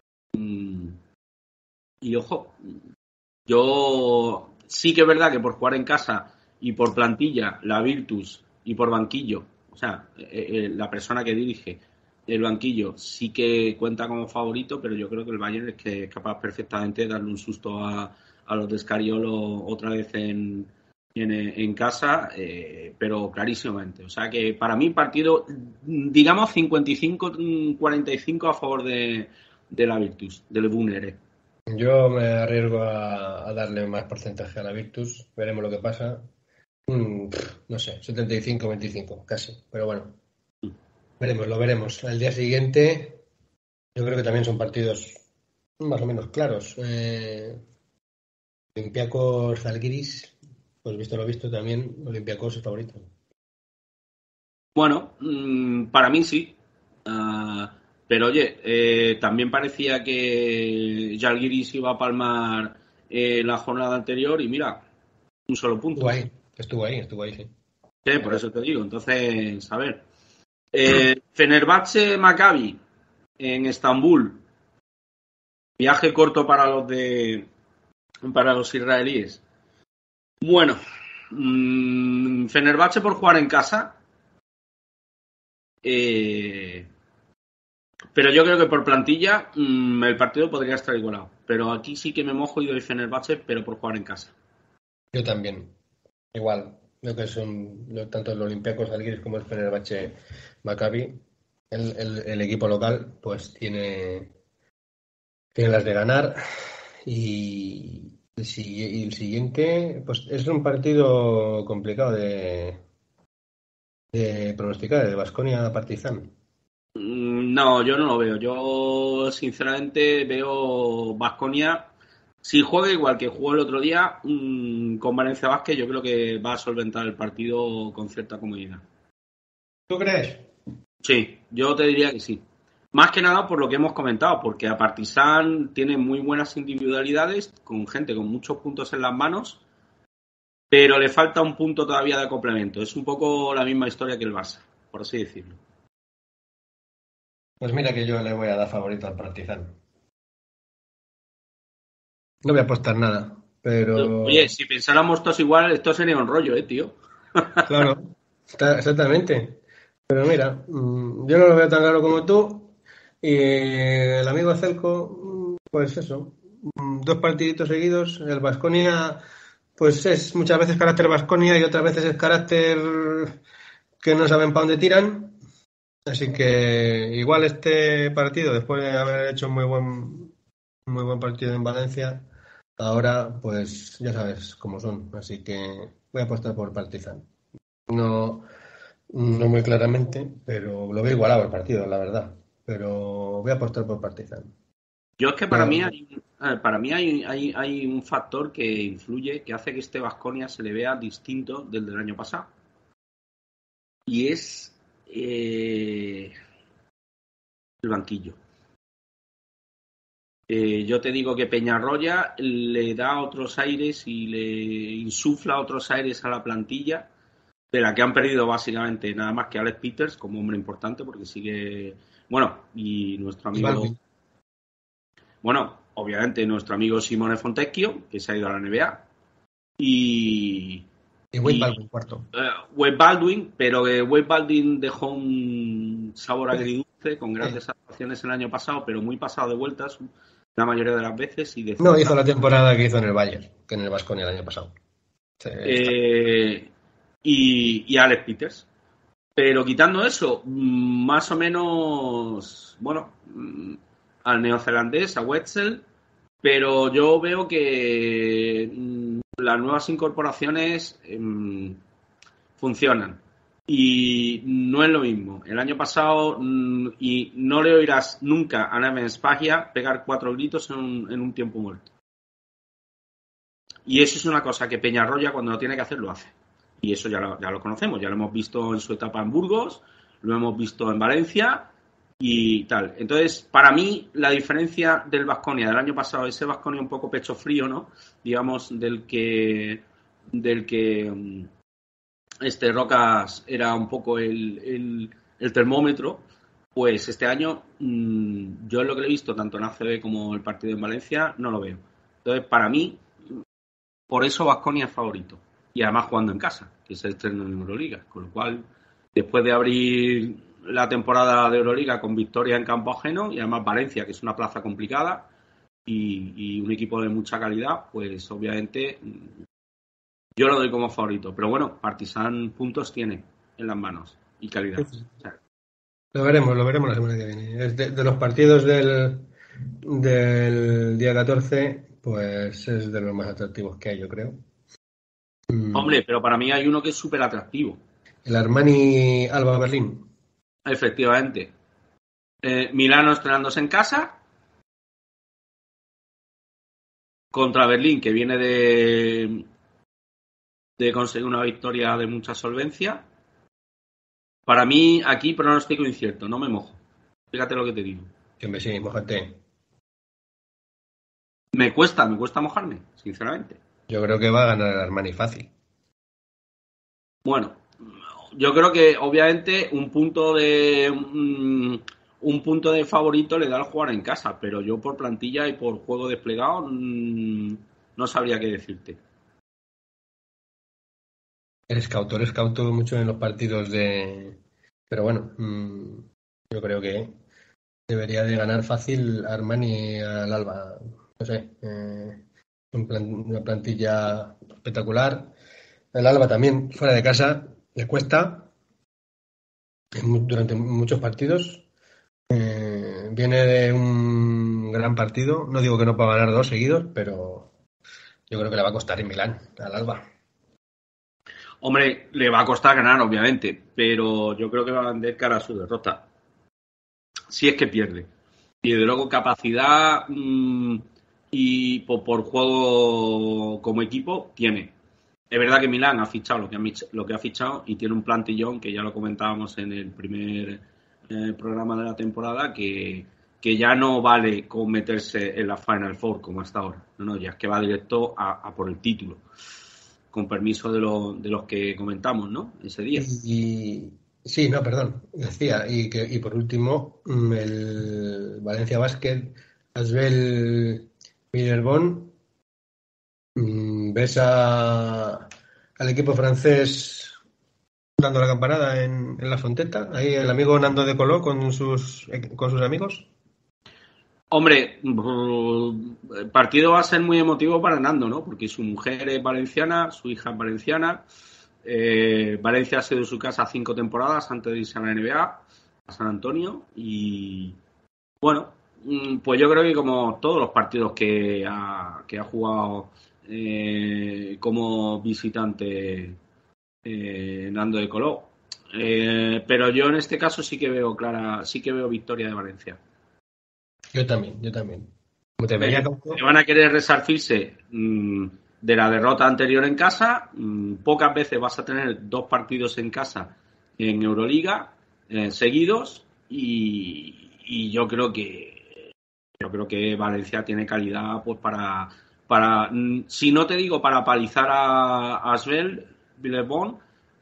Y ojo, yo sí que es verdad que por jugar en casa y por plantilla, la Virtus, y por banquillo, o sea, la persona que dirige el banquillo sí que cuenta como favorito, pero yo creo que el Bayern es que es capaz perfectamente de darle un susto a los de Scariolo otra vez en casa, pero clarísimamente. O sea que para mí partido, digamos, 55-45 a favor de la Virtus, del Bunere. Yo me arriesgo a darle más porcentaje a la Virtus. Veremos lo que pasa. No sé, 75-25, casi. Pero bueno, lo veremos. Al día siguiente, yo creo que también son partidos más o menos claros. Olympiacos Zalgiris, pues visto lo visto, también Olympiacos es favorito. Bueno, para mí sí. Pero oye, también parecía que Zalgiris iba a palmar la jornada anterior y mira, un solo punto. Estuvo ahí, sí. Sí, por eso te digo. Entonces, a ver. Fenerbahce Maccabi en Estambul. Viaje corto para los israelíes. Bueno, Fenerbahce por jugar en casa. Pero yo creo que por plantilla el partido podría estar igualado. Pero aquí sí que me mojo y doy Fenerbahce, pero por jugar en casa. Yo también. Igual. Creo que son tanto los Olympiacos Zalgiris como el Fenerbahce Maccabi. El equipo local pues tiene las de ganar. Y el siguiente pues es un partido complicado de pronosticar, el Baskonia Partizan. No, yo no lo veo. Yo sinceramente veo Baskonia. Si juega igual que jugó el otro día con Valencia Vázquez, yo creo que va a solventar el partido con cierta comodidad. ¿Tú crees? Sí, yo te diría que sí. Más que nada por lo que hemos comentado, porque a Partizan tiene muy buenas individualidades, con gente con muchos puntos en las manos, pero le falta un punto todavía de complemento. Es un poco la misma historia que el Barça, por así decirlo. Pues mira que yo le voy a dar favorito al Partizan. No voy a apostar nada, pero... Oye, si pensáramos todos igual, esto sería un rollo, tío. Claro, exactamente. Pero mira, yo no lo veo tan claro como tú. Y el amigo Celco, pues eso, 2 partiditos seguidos. El Baskonia, pues es muchas veces carácter Baskonia y otras veces es carácter que no saben para dónde tiran. Así que igual este partido, después de haber hecho un muy buen partido en Valencia, ahora pues ya sabes cómo son. Así que voy a apostar por Partizan. No muy claramente, pero lo veo igualado el partido, la verdad. Pero voy a apostar por Partizan. Yo es que para mí hay un factor que influye, que hace que este Baskonia se le vea distinto del año pasado. Y es el banquillo. Yo te digo que Peñarroya le da otros aires y le insufla otros aires a la plantilla, de la que han perdido básicamente nada más que Alex Peters como hombre importante, porque sigue... Bueno, y nuestro amigo... Bueno, obviamente nuestro amigo Simone Fontecchio, que se ha ido a la NBA. Y Wade Baldwin, cuarto. Wade Baldwin, pero Wade Baldwin dejó un sabor agridulce con grandes actuaciones el año pasado, pero muy pasado de vueltas la mayoría de las veces. No hizo la temporada que hizo en el Bayern, que en el Baskonia el año pasado. Y Alex Peters. Pero quitando eso, más o menos, bueno, al neozelandés, a Wetzel, pero yo veo que las nuevas incorporaciones funcionan. Y no es lo mismo. El año pasado, y no le oirás nunca a Neven Spagia pegar 4 gritos en un tiempo muerto. Y eso es una cosa que Peñarroya, cuando lo tiene que hacer, lo hace. Y eso ya lo conocemos, ya lo hemos visto en su etapa en Burgos, lo hemos visto en Valencia y tal. Entonces, para mí, la diferencia del Baskonia del año pasado, ese Baskonia un poco pecho frío, ¿no? Digamos, del que Rocas era un poco el termómetro, pues este año yo en lo que le he visto tanto en ACB como el partido en Valencia no lo veo. Entonces, para mí, por eso Baskonia es favorito. Y además jugando en casa, que es el estreno en Euroliga. Con lo cual, después de abrir la temporada de Euroliga con victoria en campo ajeno, y además Valencia, que es una plaza complicada, y un equipo de mucha calidad, pues obviamente yo lo doy como favorito. Pero bueno, Partizan puntos tiene en las manos y calidad. O sea, Lo veremos la semana que viene. Es de los partidos del día 14, pues es de los más atractivos que hay, yo creo. hombre, pero para mí hay uno que es súper atractivo. El Armani Alba Berlín. Efectivamente. Milano estrenándose en casa contra Berlín, que viene de conseguir una victoria de mucha solvencia. Para mí, aquí pronóstico incierto, no me mojo. Fíjate lo que te digo. Siempre sí, mójate. Me cuesta mojarme, sinceramente. Yo creo que va a ganar el Armani fácil. Bueno, yo creo que obviamente un punto de favorito le da al jugar en casa, pero yo por plantilla y por juego desplegado no sabría qué decirte. Eres cauto mucho en los partidos de... Pero bueno, yo creo que debería de ganar fácil Armani al Alba. No sé, una plantilla espectacular. El Alba también, fuera de casa, le cuesta durante muchos partidos. Viene de un gran partido. No digo que no pueda ganar 2 seguidos, pero yo creo que le va a costar en Milán al Alba. Hombre, le va a costar ganar, obviamente, pero yo creo que va a vender cara a su derrota. Si es que pierde. Y desde luego capacidad y por juego como equipo tiene. Es verdad que Milán ha fichado lo que ha fichado y tiene un plantillón que ya lo comentábamos en el primer programa de la temporada que ya no vale con meterse en la Final Four como hasta ahora. No, ya es que va directo a por el título. Con permiso de los que comentamos, ¿no? Ese día. Sí, no, perdón. Decía, y por último, el Valencia Basket, Asbel Villerbon. ¿Ves al equipo francés dando la campanada en la Fonteta? Ahí el amigo Nando de Coló con sus amigos. Hombre, el partido va a ser muy emotivo para Nando, ¿no? Porque su mujer es valenciana, su hija es valenciana. Valencia ha sido su casa 5 temporadas antes de irse a la NBA, a San Antonio. Y bueno, pues yo creo que como todos los partidos que ha jugado como visitante Nando de Coló. Pero yo en este caso sí que veo victoria de Valencia. Yo también. Como te veía, que van a querer resarcirse de la derrota anterior en casa. Pocas veces vas a tener 2 partidos en casa en Euroliga seguidos y yo creo que Valencia tiene calidad pues para si no te digo para palizar a Asbel Villerbon,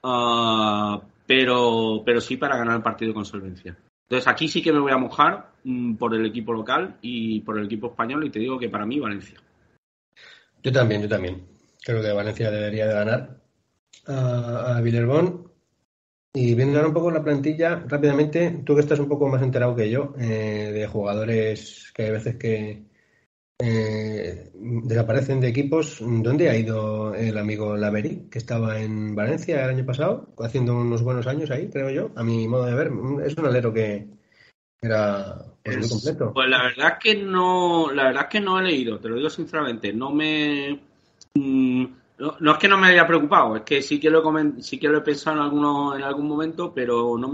pero sí para ganar el partido con solvencia. Entonces aquí sí que me voy a mojar por el equipo local y por el equipo español y te digo que para mí Valencia. Yo también. Creo que Valencia debería de ganar a Villerbon. Y viendo ahora un poco la plantilla, rápidamente, tú que estás un poco más enterado que yo, de jugadores que hay veces que desaparecen de equipos, ¿dónde ha ido el amigo Laveri, que estaba en Valencia el año pasado, haciendo unos buenos años ahí, creo yo, a mi modo de ver? Es un alero que era pues muy completo. Pues la verdad es que no he leído, te lo digo sinceramente, no me No es que no me haya preocupado, es que sí que sí que lo he pensado en algún momento, pero no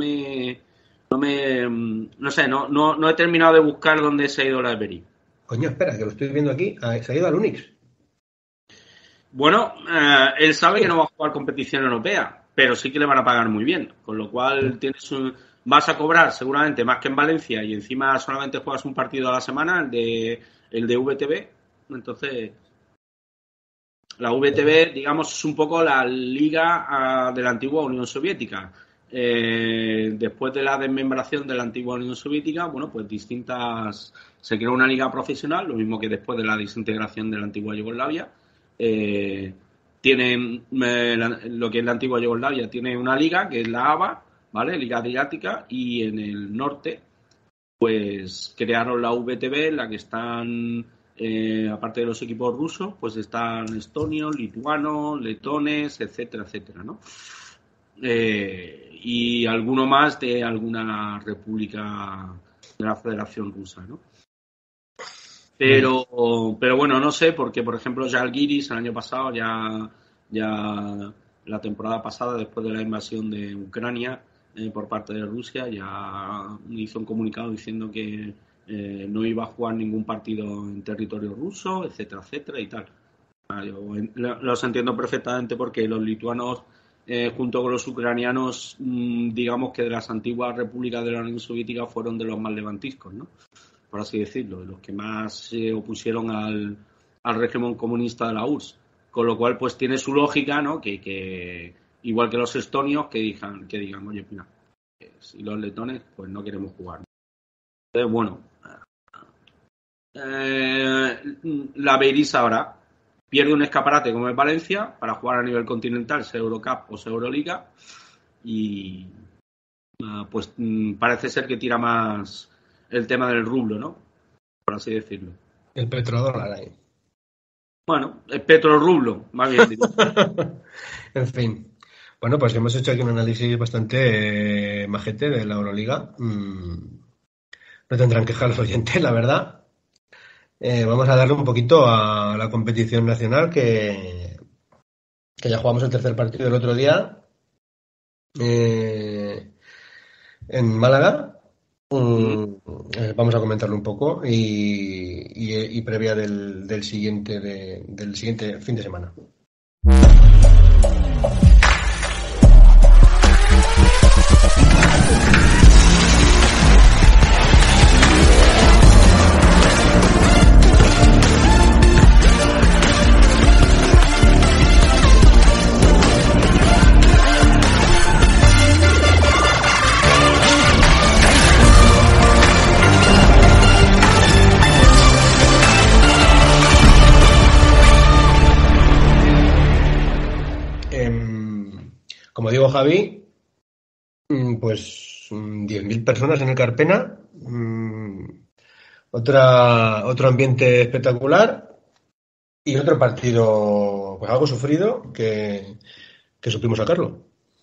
sé, no he terminado de buscar dónde se ha ido la Emery. Coño, espera, que lo estoy viendo aquí. Se ha ido al Unix. Bueno, él sabe que no va a jugar competición europea, pero sí que le van a pagar muy bien, con lo cual vas a cobrar seguramente más que en Valencia y encima solamente juegas un partido a la semana, el de VTB. Entonces, la VTB, digamos, es un poco la liga de la antigua Unión Soviética. Después de la desmembración de la antigua Unión Soviética, bueno, pues se creó una liga profesional, lo mismo que después de la desintegración de la antigua Yugoslavia. Tienen lo que es la antigua Yugoslavia, tiene una liga que es la ABA, ¿vale? Liga Adriática, y en el norte, pues crearon la VTB, en la que están, aparte de los equipos rusos, pues están estonios, lituanos, letones, etcétera, etcétera, ¿no? Y alguno más de alguna república de la Federación Rusa, ¿no? Pero bueno, no sé, porque por ejemplo Žalgiris el año pasado, ya la temporada pasada, después de la invasión de Ucrania por parte de Rusia, ya hizo un comunicado diciendo que no iba a jugar ningún partido en territorio ruso, etcétera, etcétera y tal. Yo los entiendo perfectamente porque los lituanos, junto con los ucranianos, digamos que de las antiguas repúblicas de la Unión Soviética, fueron de los más levantiscos, ¿no? Por así decirlo, de los que más se opusieron al régimen comunista de la URSS. Con lo cual, pues tiene su lógica, ¿no? Que igual que los estonios, que digan, oye, mira, si los letones, pues no queremos jugar. Entonces, bueno, la Beirís ahora pierde un escaparate como es Valencia para jugar a nivel continental, sea Eurocup o sea Euroliga, y pues parece ser que tira más el tema del rublo, ¿no? Por así decirlo. El petrodólar ahí. Bueno, el petrorrublo, más bien dicho. En fin. Bueno, pues hemos hecho aquí un análisis bastante majete de la Euroliga. No tendrán quejas los oyentes, la verdad. Vamos a darle un poquito a la competición nacional que ya jugamos el tercer partido el otro día en Málaga. Vamos a comentarlo un poco y previa del siguiente fin de semana. Como digo, Javi, pues 10.000 personas en el Carpena, otro ambiente espectacular y otro partido pues algo sufrido que supimos sacarlo.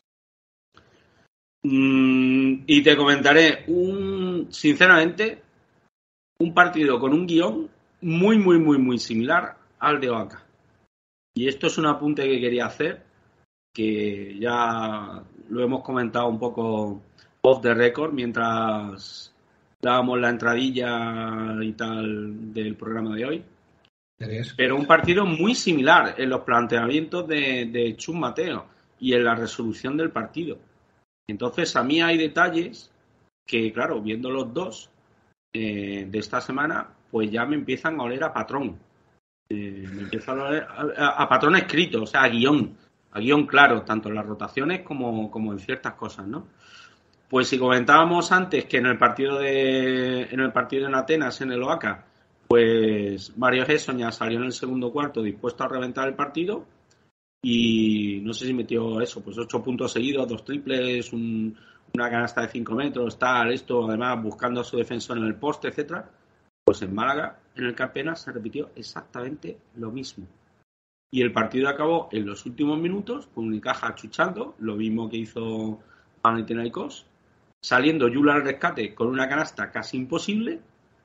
Y te comentaré sinceramente, un partido con un guión muy, muy, muy, muy similar al de Oaxaca. Y esto es un apunte que quería hacer, que ya lo hemos comentado un poco off the record mientras dábamos la entradilla y tal del programa de hoy. Pero un partido muy similar en los planteamientos de Chus Mateo y en la resolución del partido. Entonces, a mí hay detalles que, claro, viendo los dos de esta semana, pues ya me empiezan a oler a patrón. Me empiezan a oler a patrón escrito, o sea, a guión claro, tanto en las rotaciones como en ciertas cosas, ¿no? Pues si comentábamos antes que en el partido en Atenas, en el Oaxaca, pues Mario Hessoña salió en el segundo cuarto dispuesto a reventar el partido y no sé si metió eso, pues 8 puntos seguidos, 2 triples, una canasta de 5 metros, esto, además buscando a su defensor en el poste, etcétera. Pues en Málaga, en el Carpena, se repitió exactamente lo mismo. Y el partido acabó en los últimos minutos con Unicaja achuchando, lo mismo que hizo Panathinaikos, saliendo Yula al rescate con una canasta casi imposible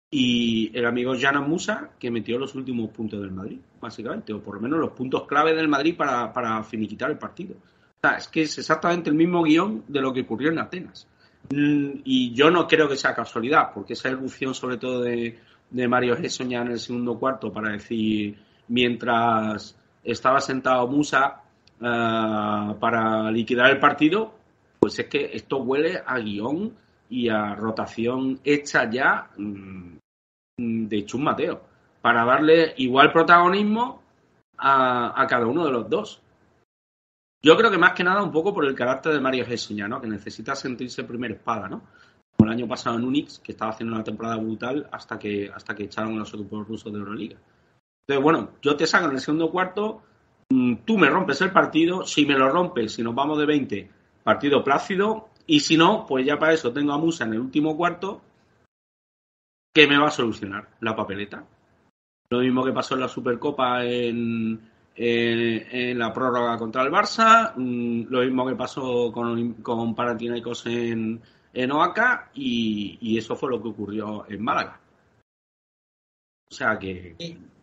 y el amigo Yana Musa, que metió los últimos puntos del Madrid, básicamente, o por lo menos los puntos clave del Madrid para finiquitar el partido. O sea, es que es exactamente el mismo guión de lo que ocurrió en Atenas. Y yo no creo que sea casualidad, porque esa irrupción sobre todo de Mario Hezonja en el segundo cuarto para decir, mientras estaba sentado Musa para liquidar el partido, pues es que esto huele a guión y a rotación hecha ya de Chus Mateo, para darle igual protagonismo a cada uno de los dos. Yo creo que más que nada un poco por el carácter de Mario Hezonja, ¿no? Que necesita sentirse primer espada, ¿no? Como el año pasado en Unix, que estaba haciendo una temporada brutal hasta que echaron a los equipos rusos de Euroliga. Entonces, bueno, yo te saco en el segundo cuarto, tú me rompes el partido, si me lo rompes, si nos vamos de 20, partido plácido, y si no, pues ya para eso tengo a Musa en el último cuarto, que me va a solucionar la papeleta. Lo mismo que pasó en la Supercopa en la prórroga contra el Barça, lo mismo que pasó con Panathinaikos en Oaxaca, y eso fue lo que ocurrió en Málaga. O sea que...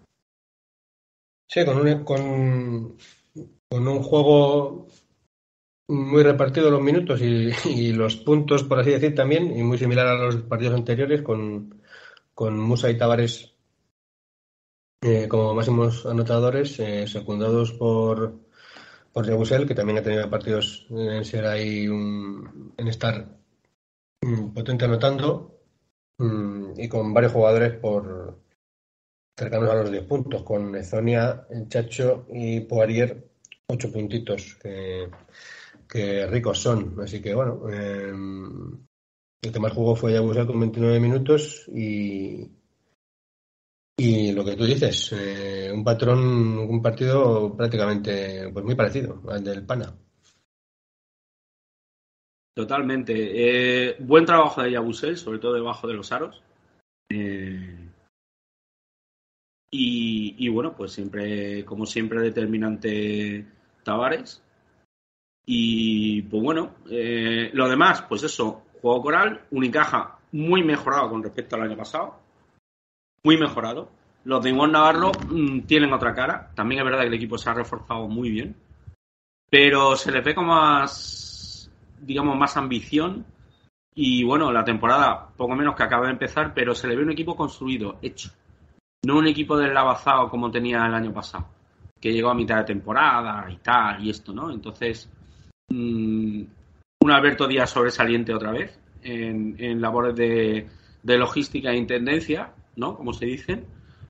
Sí, con un juego muy repartido los minutos y los puntos, por así decir, también, y muy similar a los partidos anteriores, con Musa y Tavares como máximos anotadores, secundados por Yabusel, que también ha tenido partidos en ser ahí en estar potente anotando, y con varios jugadores por cercanos a los 10 puntos, con Hezonja, Chacho y Poirier 8 puntitos, que ricos son. Así que bueno, el que más jugó fue Yabusel con 29 minutos y lo que tú dices, un partido prácticamente pues muy parecido al del Pana. Totalmente. Buen trabajo de Yabusel, sobre todo debajo de los aros. Y bueno, pues siempre, como siempre, determinante Tavares. Y pues bueno, lo demás, pues eso, juego coral, Unicaja muy mejorado con respecto al año pasado. Muy mejorado. Los de Ivonne Navarro tienen otra cara. También es verdad que el equipo se ha reforzado muy bien. Pero se les ve como más, digamos, más ambición. Y bueno, la temporada, poco menos que acaba de empezar, pero se le ve un equipo construido, hecho. No un equipo deslavazado como tenía el año pasado, que llegó a mitad de temporada y tal, y esto, ¿no? Entonces, un Alberto Díaz sobresaliente otra vez en labores de logística e intendencia, ¿no? Como se dicen.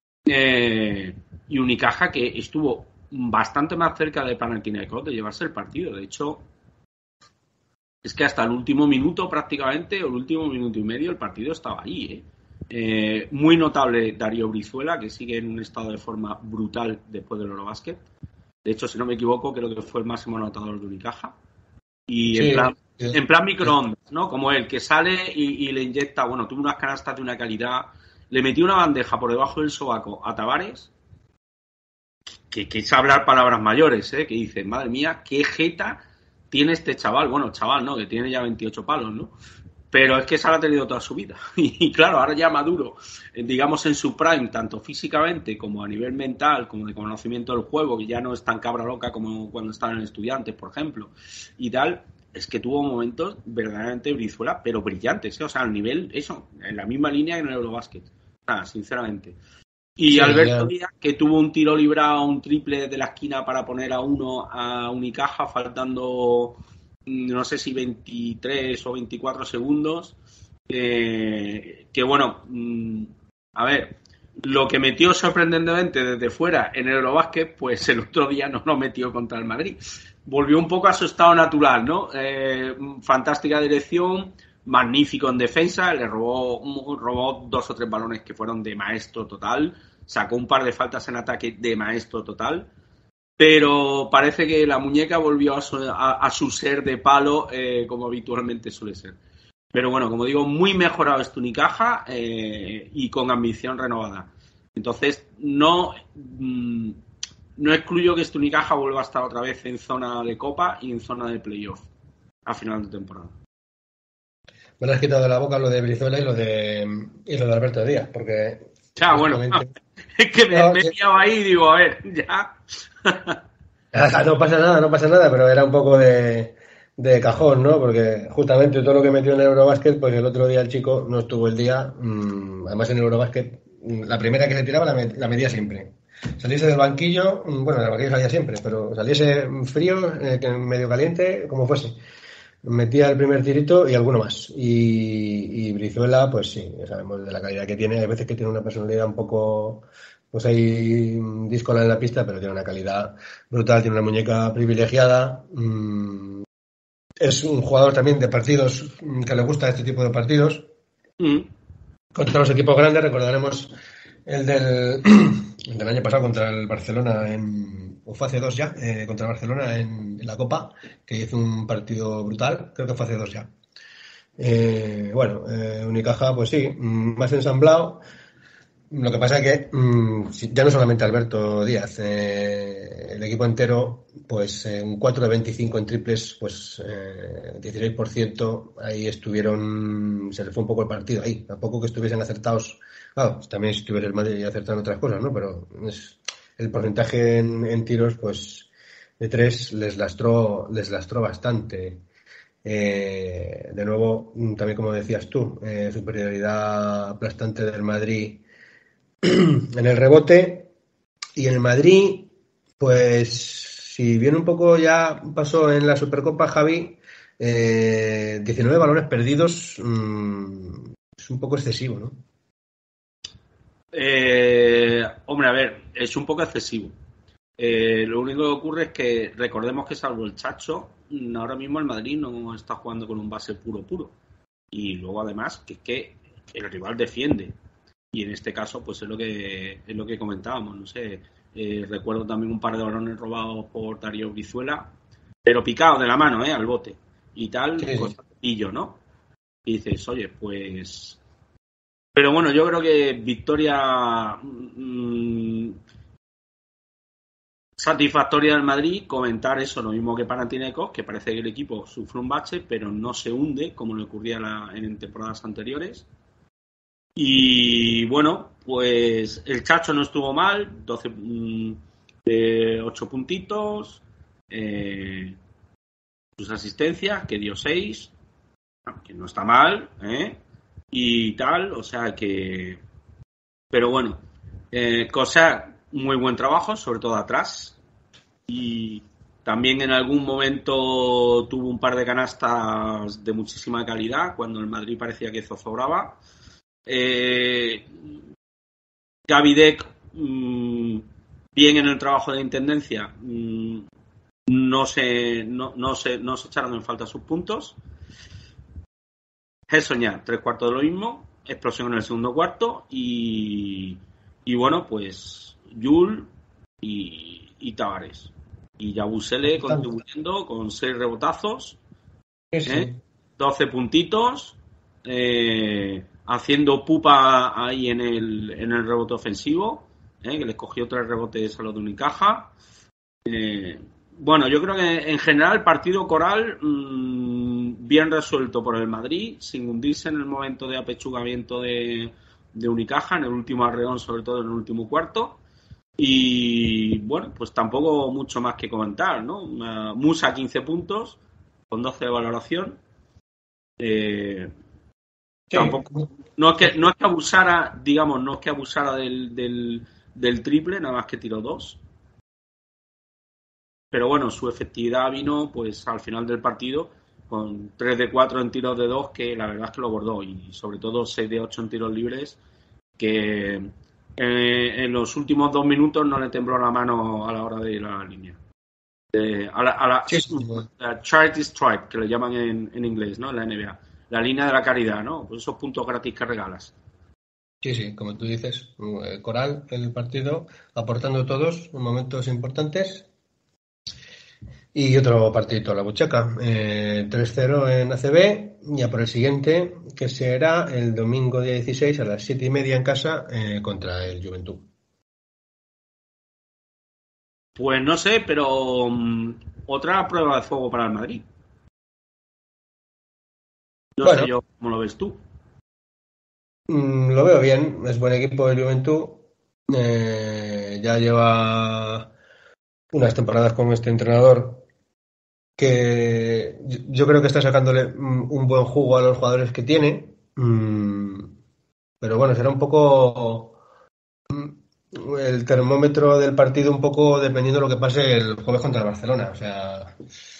Y Unicaja que estuvo bastante más cerca de Panathinaikos de llevarse el partido. De hecho, es que hasta el último minuto prácticamente, o el último minuto y medio, el partido estaba ahí, muy notable Darío Brizuela, que sigue en un estado de forma brutal después del Eurobasket. De hecho, si no me equivoco, creo que fue el máximo anotador de Unicaja. Y sí, en plan microondas, ¿no? Como él, que sale y le inyecta, bueno, tuvo unas canastas de una calidad. Le metió una bandeja por debajo del sobaco a Tavares, que es hablar palabras mayores, que dice, madre mía, qué jeta tiene este chaval. Bueno, chaval, ¿no? Que tiene ya 28 palos, ¿no? Pero es que esa la ha tenido toda su vida. Y claro, ahora ya maduro, digamos en su prime, tanto físicamente como a nivel mental, como de conocimiento del juego, que ya no es tan cabra loca como cuando estaban en Estudiantes, por ejemplo, y tal. Es que tuvo momentos verdaderamente Brizuela, pero brillantes, o sea, al nivel, eso, en la misma línea que en el Eurobasket, sinceramente. Y sí, Alberto Díaz, que tuvo un tiro librado, un triple de la esquina para poner a uno a Unicaja, faltando, no sé si 23 o 24 segundos, que bueno, a ver, lo que metió sorprendentemente desde fuera en el Eurobasket, pues el otro día no lo metió contra el Madrid. Volvió un poco a su estado natural, ¿no? Fantástica dirección, magnífico en defensa, le robó 2 o 3 balones que fueron de maestro total, sacó un par de faltas en ataque de maestro total, pero parece que la muñeca volvió a su ser de palo, como habitualmente suele ser. Pero bueno, como digo, muy mejorado este Unicaja y con ambición renovada. Entonces, no excluyo que este Unicaja vuelva a estar otra vez en zona de Copa y en zona de playoff a final de temporada. Me lo has quitado de la boca lo de Brizuela y lo de Alberto Díaz, porque Ya, bueno, justamente... es que me No, he sí. pillado ahí y digo, a ver, ya. No pasa nada, no pasa nada, pero era un poco de cajón, ¿no? Porque justamente todo lo que metió en el Eurobásquet, pues el otro día el chico no estuvo el día. Además, en el Eurobásquet, la primera que se tiraba la medía siempre. Saliese del banquillo, bueno, del banquillo salía siempre, pero saliese frío, medio caliente, como fuese. Metía el primer tirito y alguno más. Y Brizuela, pues sí, ya sabemos de la calidad que tiene. Hay veces que tiene una personalidad un poco, pues hay díscola en la pista, pero tiene una calidad brutal, tiene una muñeca privilegiada. Es un jugador también de partidos que le gusta este tipo de partidos. Mm. Contra los equipos grandes, recordaremos el el del año pasado contra el Barcelona, o fue hace dos ya, contra el Barcelona en la Copa, que hizo un partido brutal, creo que fue hace dos ya. Bueno, Unicaja, pues sí, más ensamblado. Lo que pasa es que ya no solamente Alberto Díaz, el equipo entero, pues un 4 de 25 en triples, pues 16%, ahí estuvieron, se le fue un poco el partido ahí, tampoco que estuviesen acertados, claro, también si estuviese el Madrid acertando otras cosas, ¿no? Pero el porcentaje en tiros, pues de tres les lastró bastante. De nuevo, también como decías tú, superioridad aplastante del Madrid en el rebote. Y en el Madrid, pues si bien un poco ya pasó en la Supercopa, Javi, 19 balones perdidos, es un poco excesivo, ¿no? Hombre, a ver, es un poco excesivo. Lo único que ocurre es que recordemos que salvo el Chacho, ahora mismo el Madrid no está jugando con un base puro. Y luego además que es que el rival defiende. Y en este caso, pues es lo que comentábamos, no sé. Recuerdo también un par de balones robados por Darío Brizuela, pero picado de la mano, al bote. Y tal, Sí, sí. cosa de pillo, ¿no? Y dices, oye, pues. Pero bueno, yo creo que victoria satisfactoria del Madrid. Comentar eso, lo mismo que Panathinaikos, que parece que el equipo sufre un bache, pero no se hunde como le ocurría en temporadas anteriores. Y bueno, pues el Chacho no estuvo mal, 12 de 8 puntitos, sus asistencias, que dio 6, que no está mal, y tal, o sea que... Pero bueno, cosa, muy buen trabajo, sobre todo atrás, y también en algún momento tuvo un par de canastas de muchísima calidad, cuando el Madrid parecía que zozobraba. Gavidec, bien en el trabajo de intendencia, no se echaron en falta sus puntos. Hessoña, 3/4 de lo mismo, explosión en el segundo cuarto y bueno, pues Yul y Tavares. Y Yabusele contribuyendo con 6 rebotazos, Sí, sí. 12 puntitos, haciendo pupa ahí en el rebote ofensivo, que les cogió 3 rebotes a los de Unicaja. Bueno, yo creo que en general el partido coral bien resuelto por el Madrid, sin hundirse en el momento de apechugamiento de Unicaja, en el último arreón, sobre todo en el último cuarto. Y bueno, pues tampoco mucho más que comentar, ¿no? Musa 15 puntos, con 12 de valoración. Tampoco, no es que abusara, digamos, no es que abusara del triple, nada más que tiró 2. Pero bueno, su efectividad vino pues al final del partido con 3 de 4 en tiros de 2, que la verdad es que lo bordó, y sobre todo 6 de 8 en tiros libres, que en los últimos 2 minutos no le tembló la mano a la hora de ir a la línea. Sí, sí. La charity stripe, que le llaman en inglés, ¿no? En la NBA. La línea de la caridad, ¿no? Pues esos puntos gratis que regalas. Sí, sí, como tú dices, coral el partido, aportando todos en momentos importantes. Y otro partidito a la buchaca, 3-0 en ACB, ya por el siguiente, que será el domingo día 16 a las 7:30 en casa contra el Juventud. Pues no sé, pero otra prueba de fuego para el Madrid. No Bueno. sé yo cómo lo ves tú. Lo veo bien, es buen equipo el Juventud. Ya lleva unas temporadas con este entrenador que yo creo que está sacándole un buen jugo a los jugadores que tiene. Pero bueno, será un poco el termómetro del partido, un poco dependiendo de lo que pase el jueves contra el Barcelona. O sea,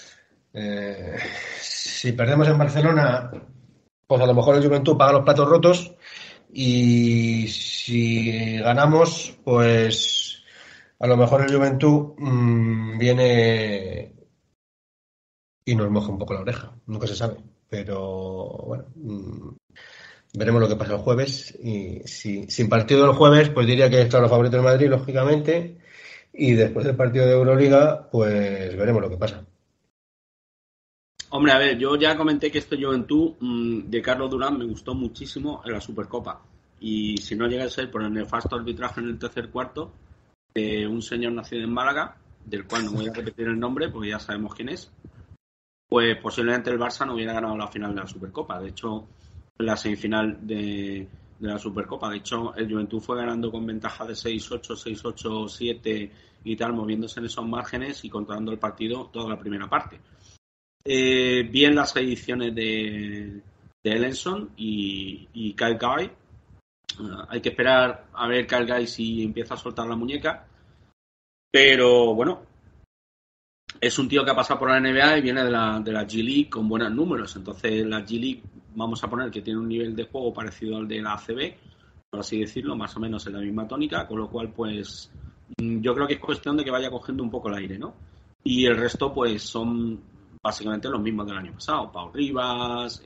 si perdemos en Barcelona, pues a lo mejor el Juventud paga los platos rotos. Y si ganamos, pues a lo mejor el Juventud viene y nos moja un poco la oreja. Nunca se sabe. Pero bueno, veremos lo que pasa el jueves. Y si sin partido el jueves, pues diría que es claro favorito el Madrid, lógicamente. Y después del partido de Euroliga, pues veremos lo que pasa. Hombre, a ver, yo ya comenté que este Juventud de Carlos Durán me gustó muchísimo en la Supercopa. Y si no llega a ser por el nefasto arbitraje en el tercer cuarto de un señor nacido en Málaga, del cual no voy a repetir el nombre porque ya sabemos quién es, pues posiblemente el Barça no hubiera ganado la final de la Supercopa. De hecho, la semifinal de la Supercopa. De hecho, el Juventud fue ganando con ventaja de 6-8, 6-8, 7 y tal, moviéndose en esos márgenes y controlando el partido toda la primera parte. Bien las ediciones de Ellenson y Kyle Guy. Hay que esperar a ver Kyle Guy si empieza a soltar la muñeca. Pero bueno, es un tío que ha pasado por la NBA y viene de la G League con buenos números. Entonces la G League, vamos a poner que tiene un nivel de juego parecido al de la ACB, por así decirlo, más o menos en la misma tónica, con lo cual pues yo creo que es cuestión de que vaya cogiendo un poco el aire, ¿no? Y el resto pues son básicamente los mismos del año pasado. Pau Rivas,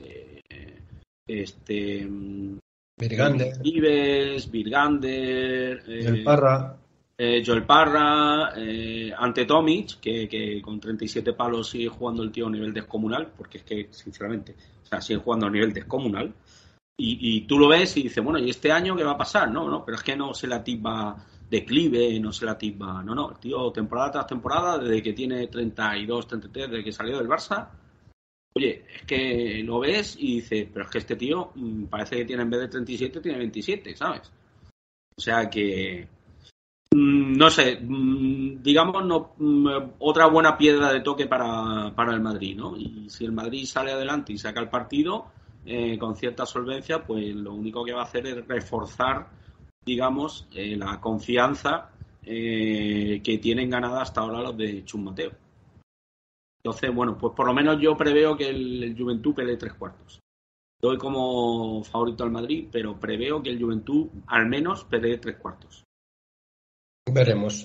Virgander, Ives, Virgander, el Parra. Joel Parra, ante Tomic, que con 37 palos sigue jugando el tío a un nivel descomunal, porque es que, sinceramente, o sea, sigue jugando a un nivel descomunal. Y tú lo ves y dices, bueno, ¿y este año qué va a pasar? No, pero es que no se la atisba declive, no se la atisba. No, el tío, temporada tras temporada, desde que tiene 32, 33, desde que salió del Barça, oye, es que lo ves y dices, pero es que este tío parece que tiene en vez de 37, tiene 27, ¿sabes? O sea que. No sé, digamos, otra buena piedra de toque para el Madrid, ¿no? Y si el Madrid sale adelante y saca el partido con cierta solvencia, pues lo único que va a hacer es reforzar, digamos, la confianza que tienen ganada hasta ahora los de Chus Mateo. Entonces, bueno, pues por lo menos yo preveo que el Juventud pelee 3/4. Doy como favorito al Madrid, pero preveo que el Juventud al menos pelee 3/4. Veremos.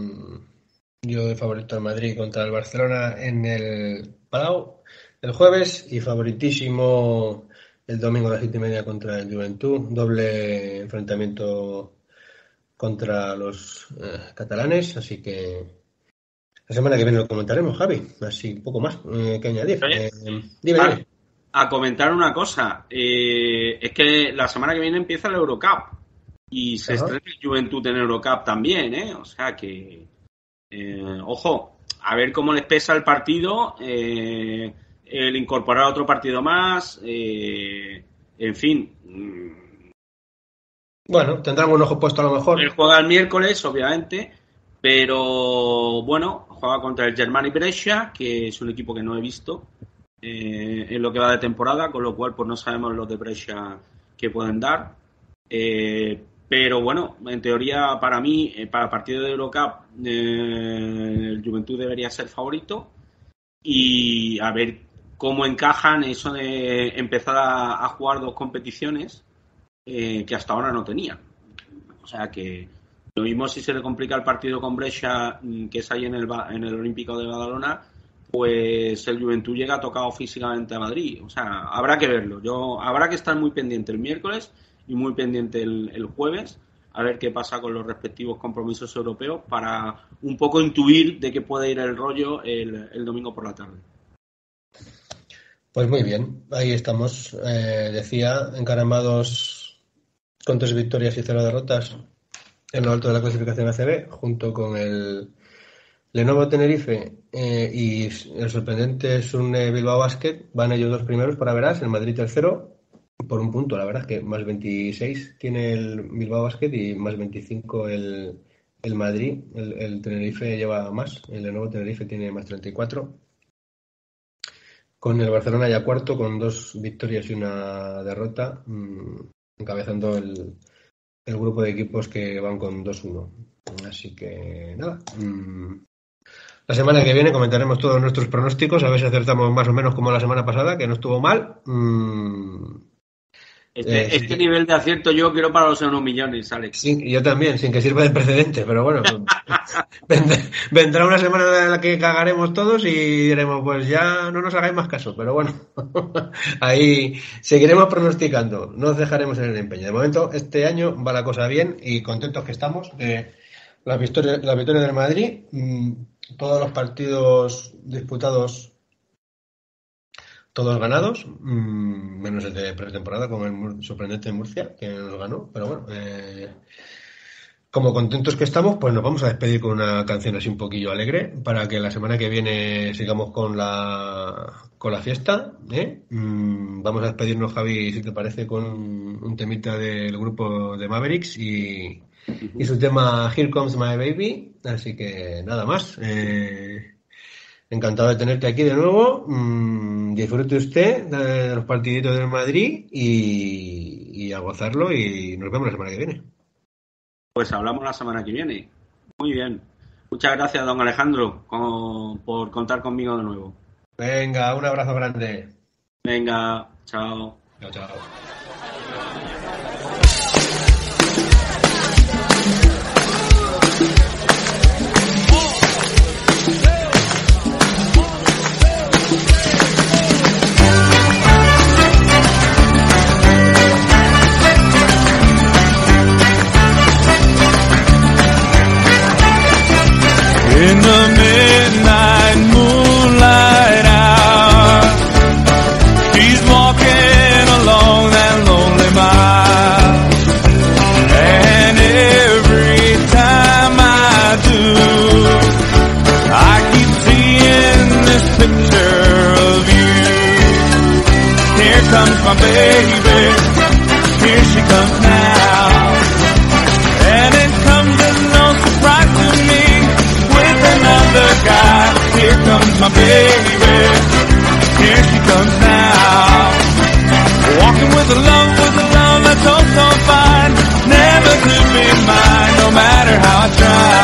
Yo de favorito al Madrid contra el Barcelona en el Palau el jueves y favoritísimo el domingo a las 7:30 contra el Juventud. Doble enfrentamiento contra los catalanes, así que la semana que viene lo comentaremos, Javi. Así un poco más que añadir. Dime. A comentar una cosa. Es que la semana que viene empieza el Eurocup. Y se estrena el Juventud en Eurocup también, ¿eh? O sea que, ojo, a ver cómo les pesa el partido, el incorporar otro partido más, en fin. Bueno, tendrán un ojo puesto a lo mejor. Él juega el miércoles, obviamente, pero bueno, juega contra el Germany Brescia, que es un equipo que no he visto en lo que va de temporada, con lo cual pues no sabemos los de Brescia que pueden dar. Pero bueno, en teoría para mí, para el partido de Eurocup, el Juventud debería ser favorito y a ver cómo encajan eso de empezar a jugar dos competiciones que hasta ahora no tenían. O sea que lo mismo si se le complica el partido con Brescia, que es ahí en el Olímpico de Badalona, pues el Juventud llega tocado físicamente a Madrid. O sea, habrá que verlo. Habrá que estar muy pendiente el miércoles y muy pendiente el jueves a ver qué pasa con los respectivos compromisos europeos para un poco intuir de qué puede ir el rollo el domingo por la tarde. Pues muy bien, ahí estamos. Decía, encaramados con 3 victorias y 0 derrotas en lo alto de la clasificación ACB, junto con el Lenovo Tenerife y el sorprendente es un Bilbao Basket, van ellos dos primeros para Verás, el Madrid tercero, por un punto, la verdad es que más 26 tiene el Bilbao Basket y más 25 el Madrid, el Tenerife lleva más, el Lenovo Tenerife tiene más 34. Con el Barcelona ya cuarto, con 2 victorias y una derrota, encabezando el grupo de equipos que van con 2-1. Así que nada. La semana que viene comentaremos todos nuestros pronósticos, a ver si acertamos más o menos como la semana pasada, que no estuvo mal. Este nivel de acierto yo quiero para los 1 millones, Alex. Sí, yo también, sin que sirva de precedente, pero bueno, vendrá una semana en la que cagaremos todos y diremos, pues ya no nos hagáis más caso, pero bueno, ahí seguiremos pronosticando, no os dejaremos en el empeño. De momento, este año va la cosa bien y contentos que estamos. La victoria del Madrid, todos los partidos disputados, todos ganados, menos el de pretemporada con el sorprendente de Murcia, que nos ganó, pero bueno, como contentos que estamos, pues nos vamos a despedir con una canción así un poquillo alegre, para que la semana que viene sigamos con la fiesta, Vamos a despedirnos, Javi, si te parece, con un temita del grupo de Mavericks y su tema Here Comes My Baby, así que nada más. Encantado de tenerte aquí de nuevo. Disfrute usted de los partiditos del Madrid y a gozarlo, y nos vemos la semana que viene. Pues hablamos la semana que viene. Muy bien. Muchas gracias, don Alejandro, por contar conmigo de nuevo. Venga, un abrazo grande. Venga, chao. Chao, chao. In the midnight moonlight hour, he's walking along that lonely mile. And every time I do, I keep seeing this picture of you. Here comes my baby, here she comes now. And it comes as no surprise to me, another guy. Here comes my baby, here she comes now. Walking with a love that's oh so fine, never to be mine, no matter how I try.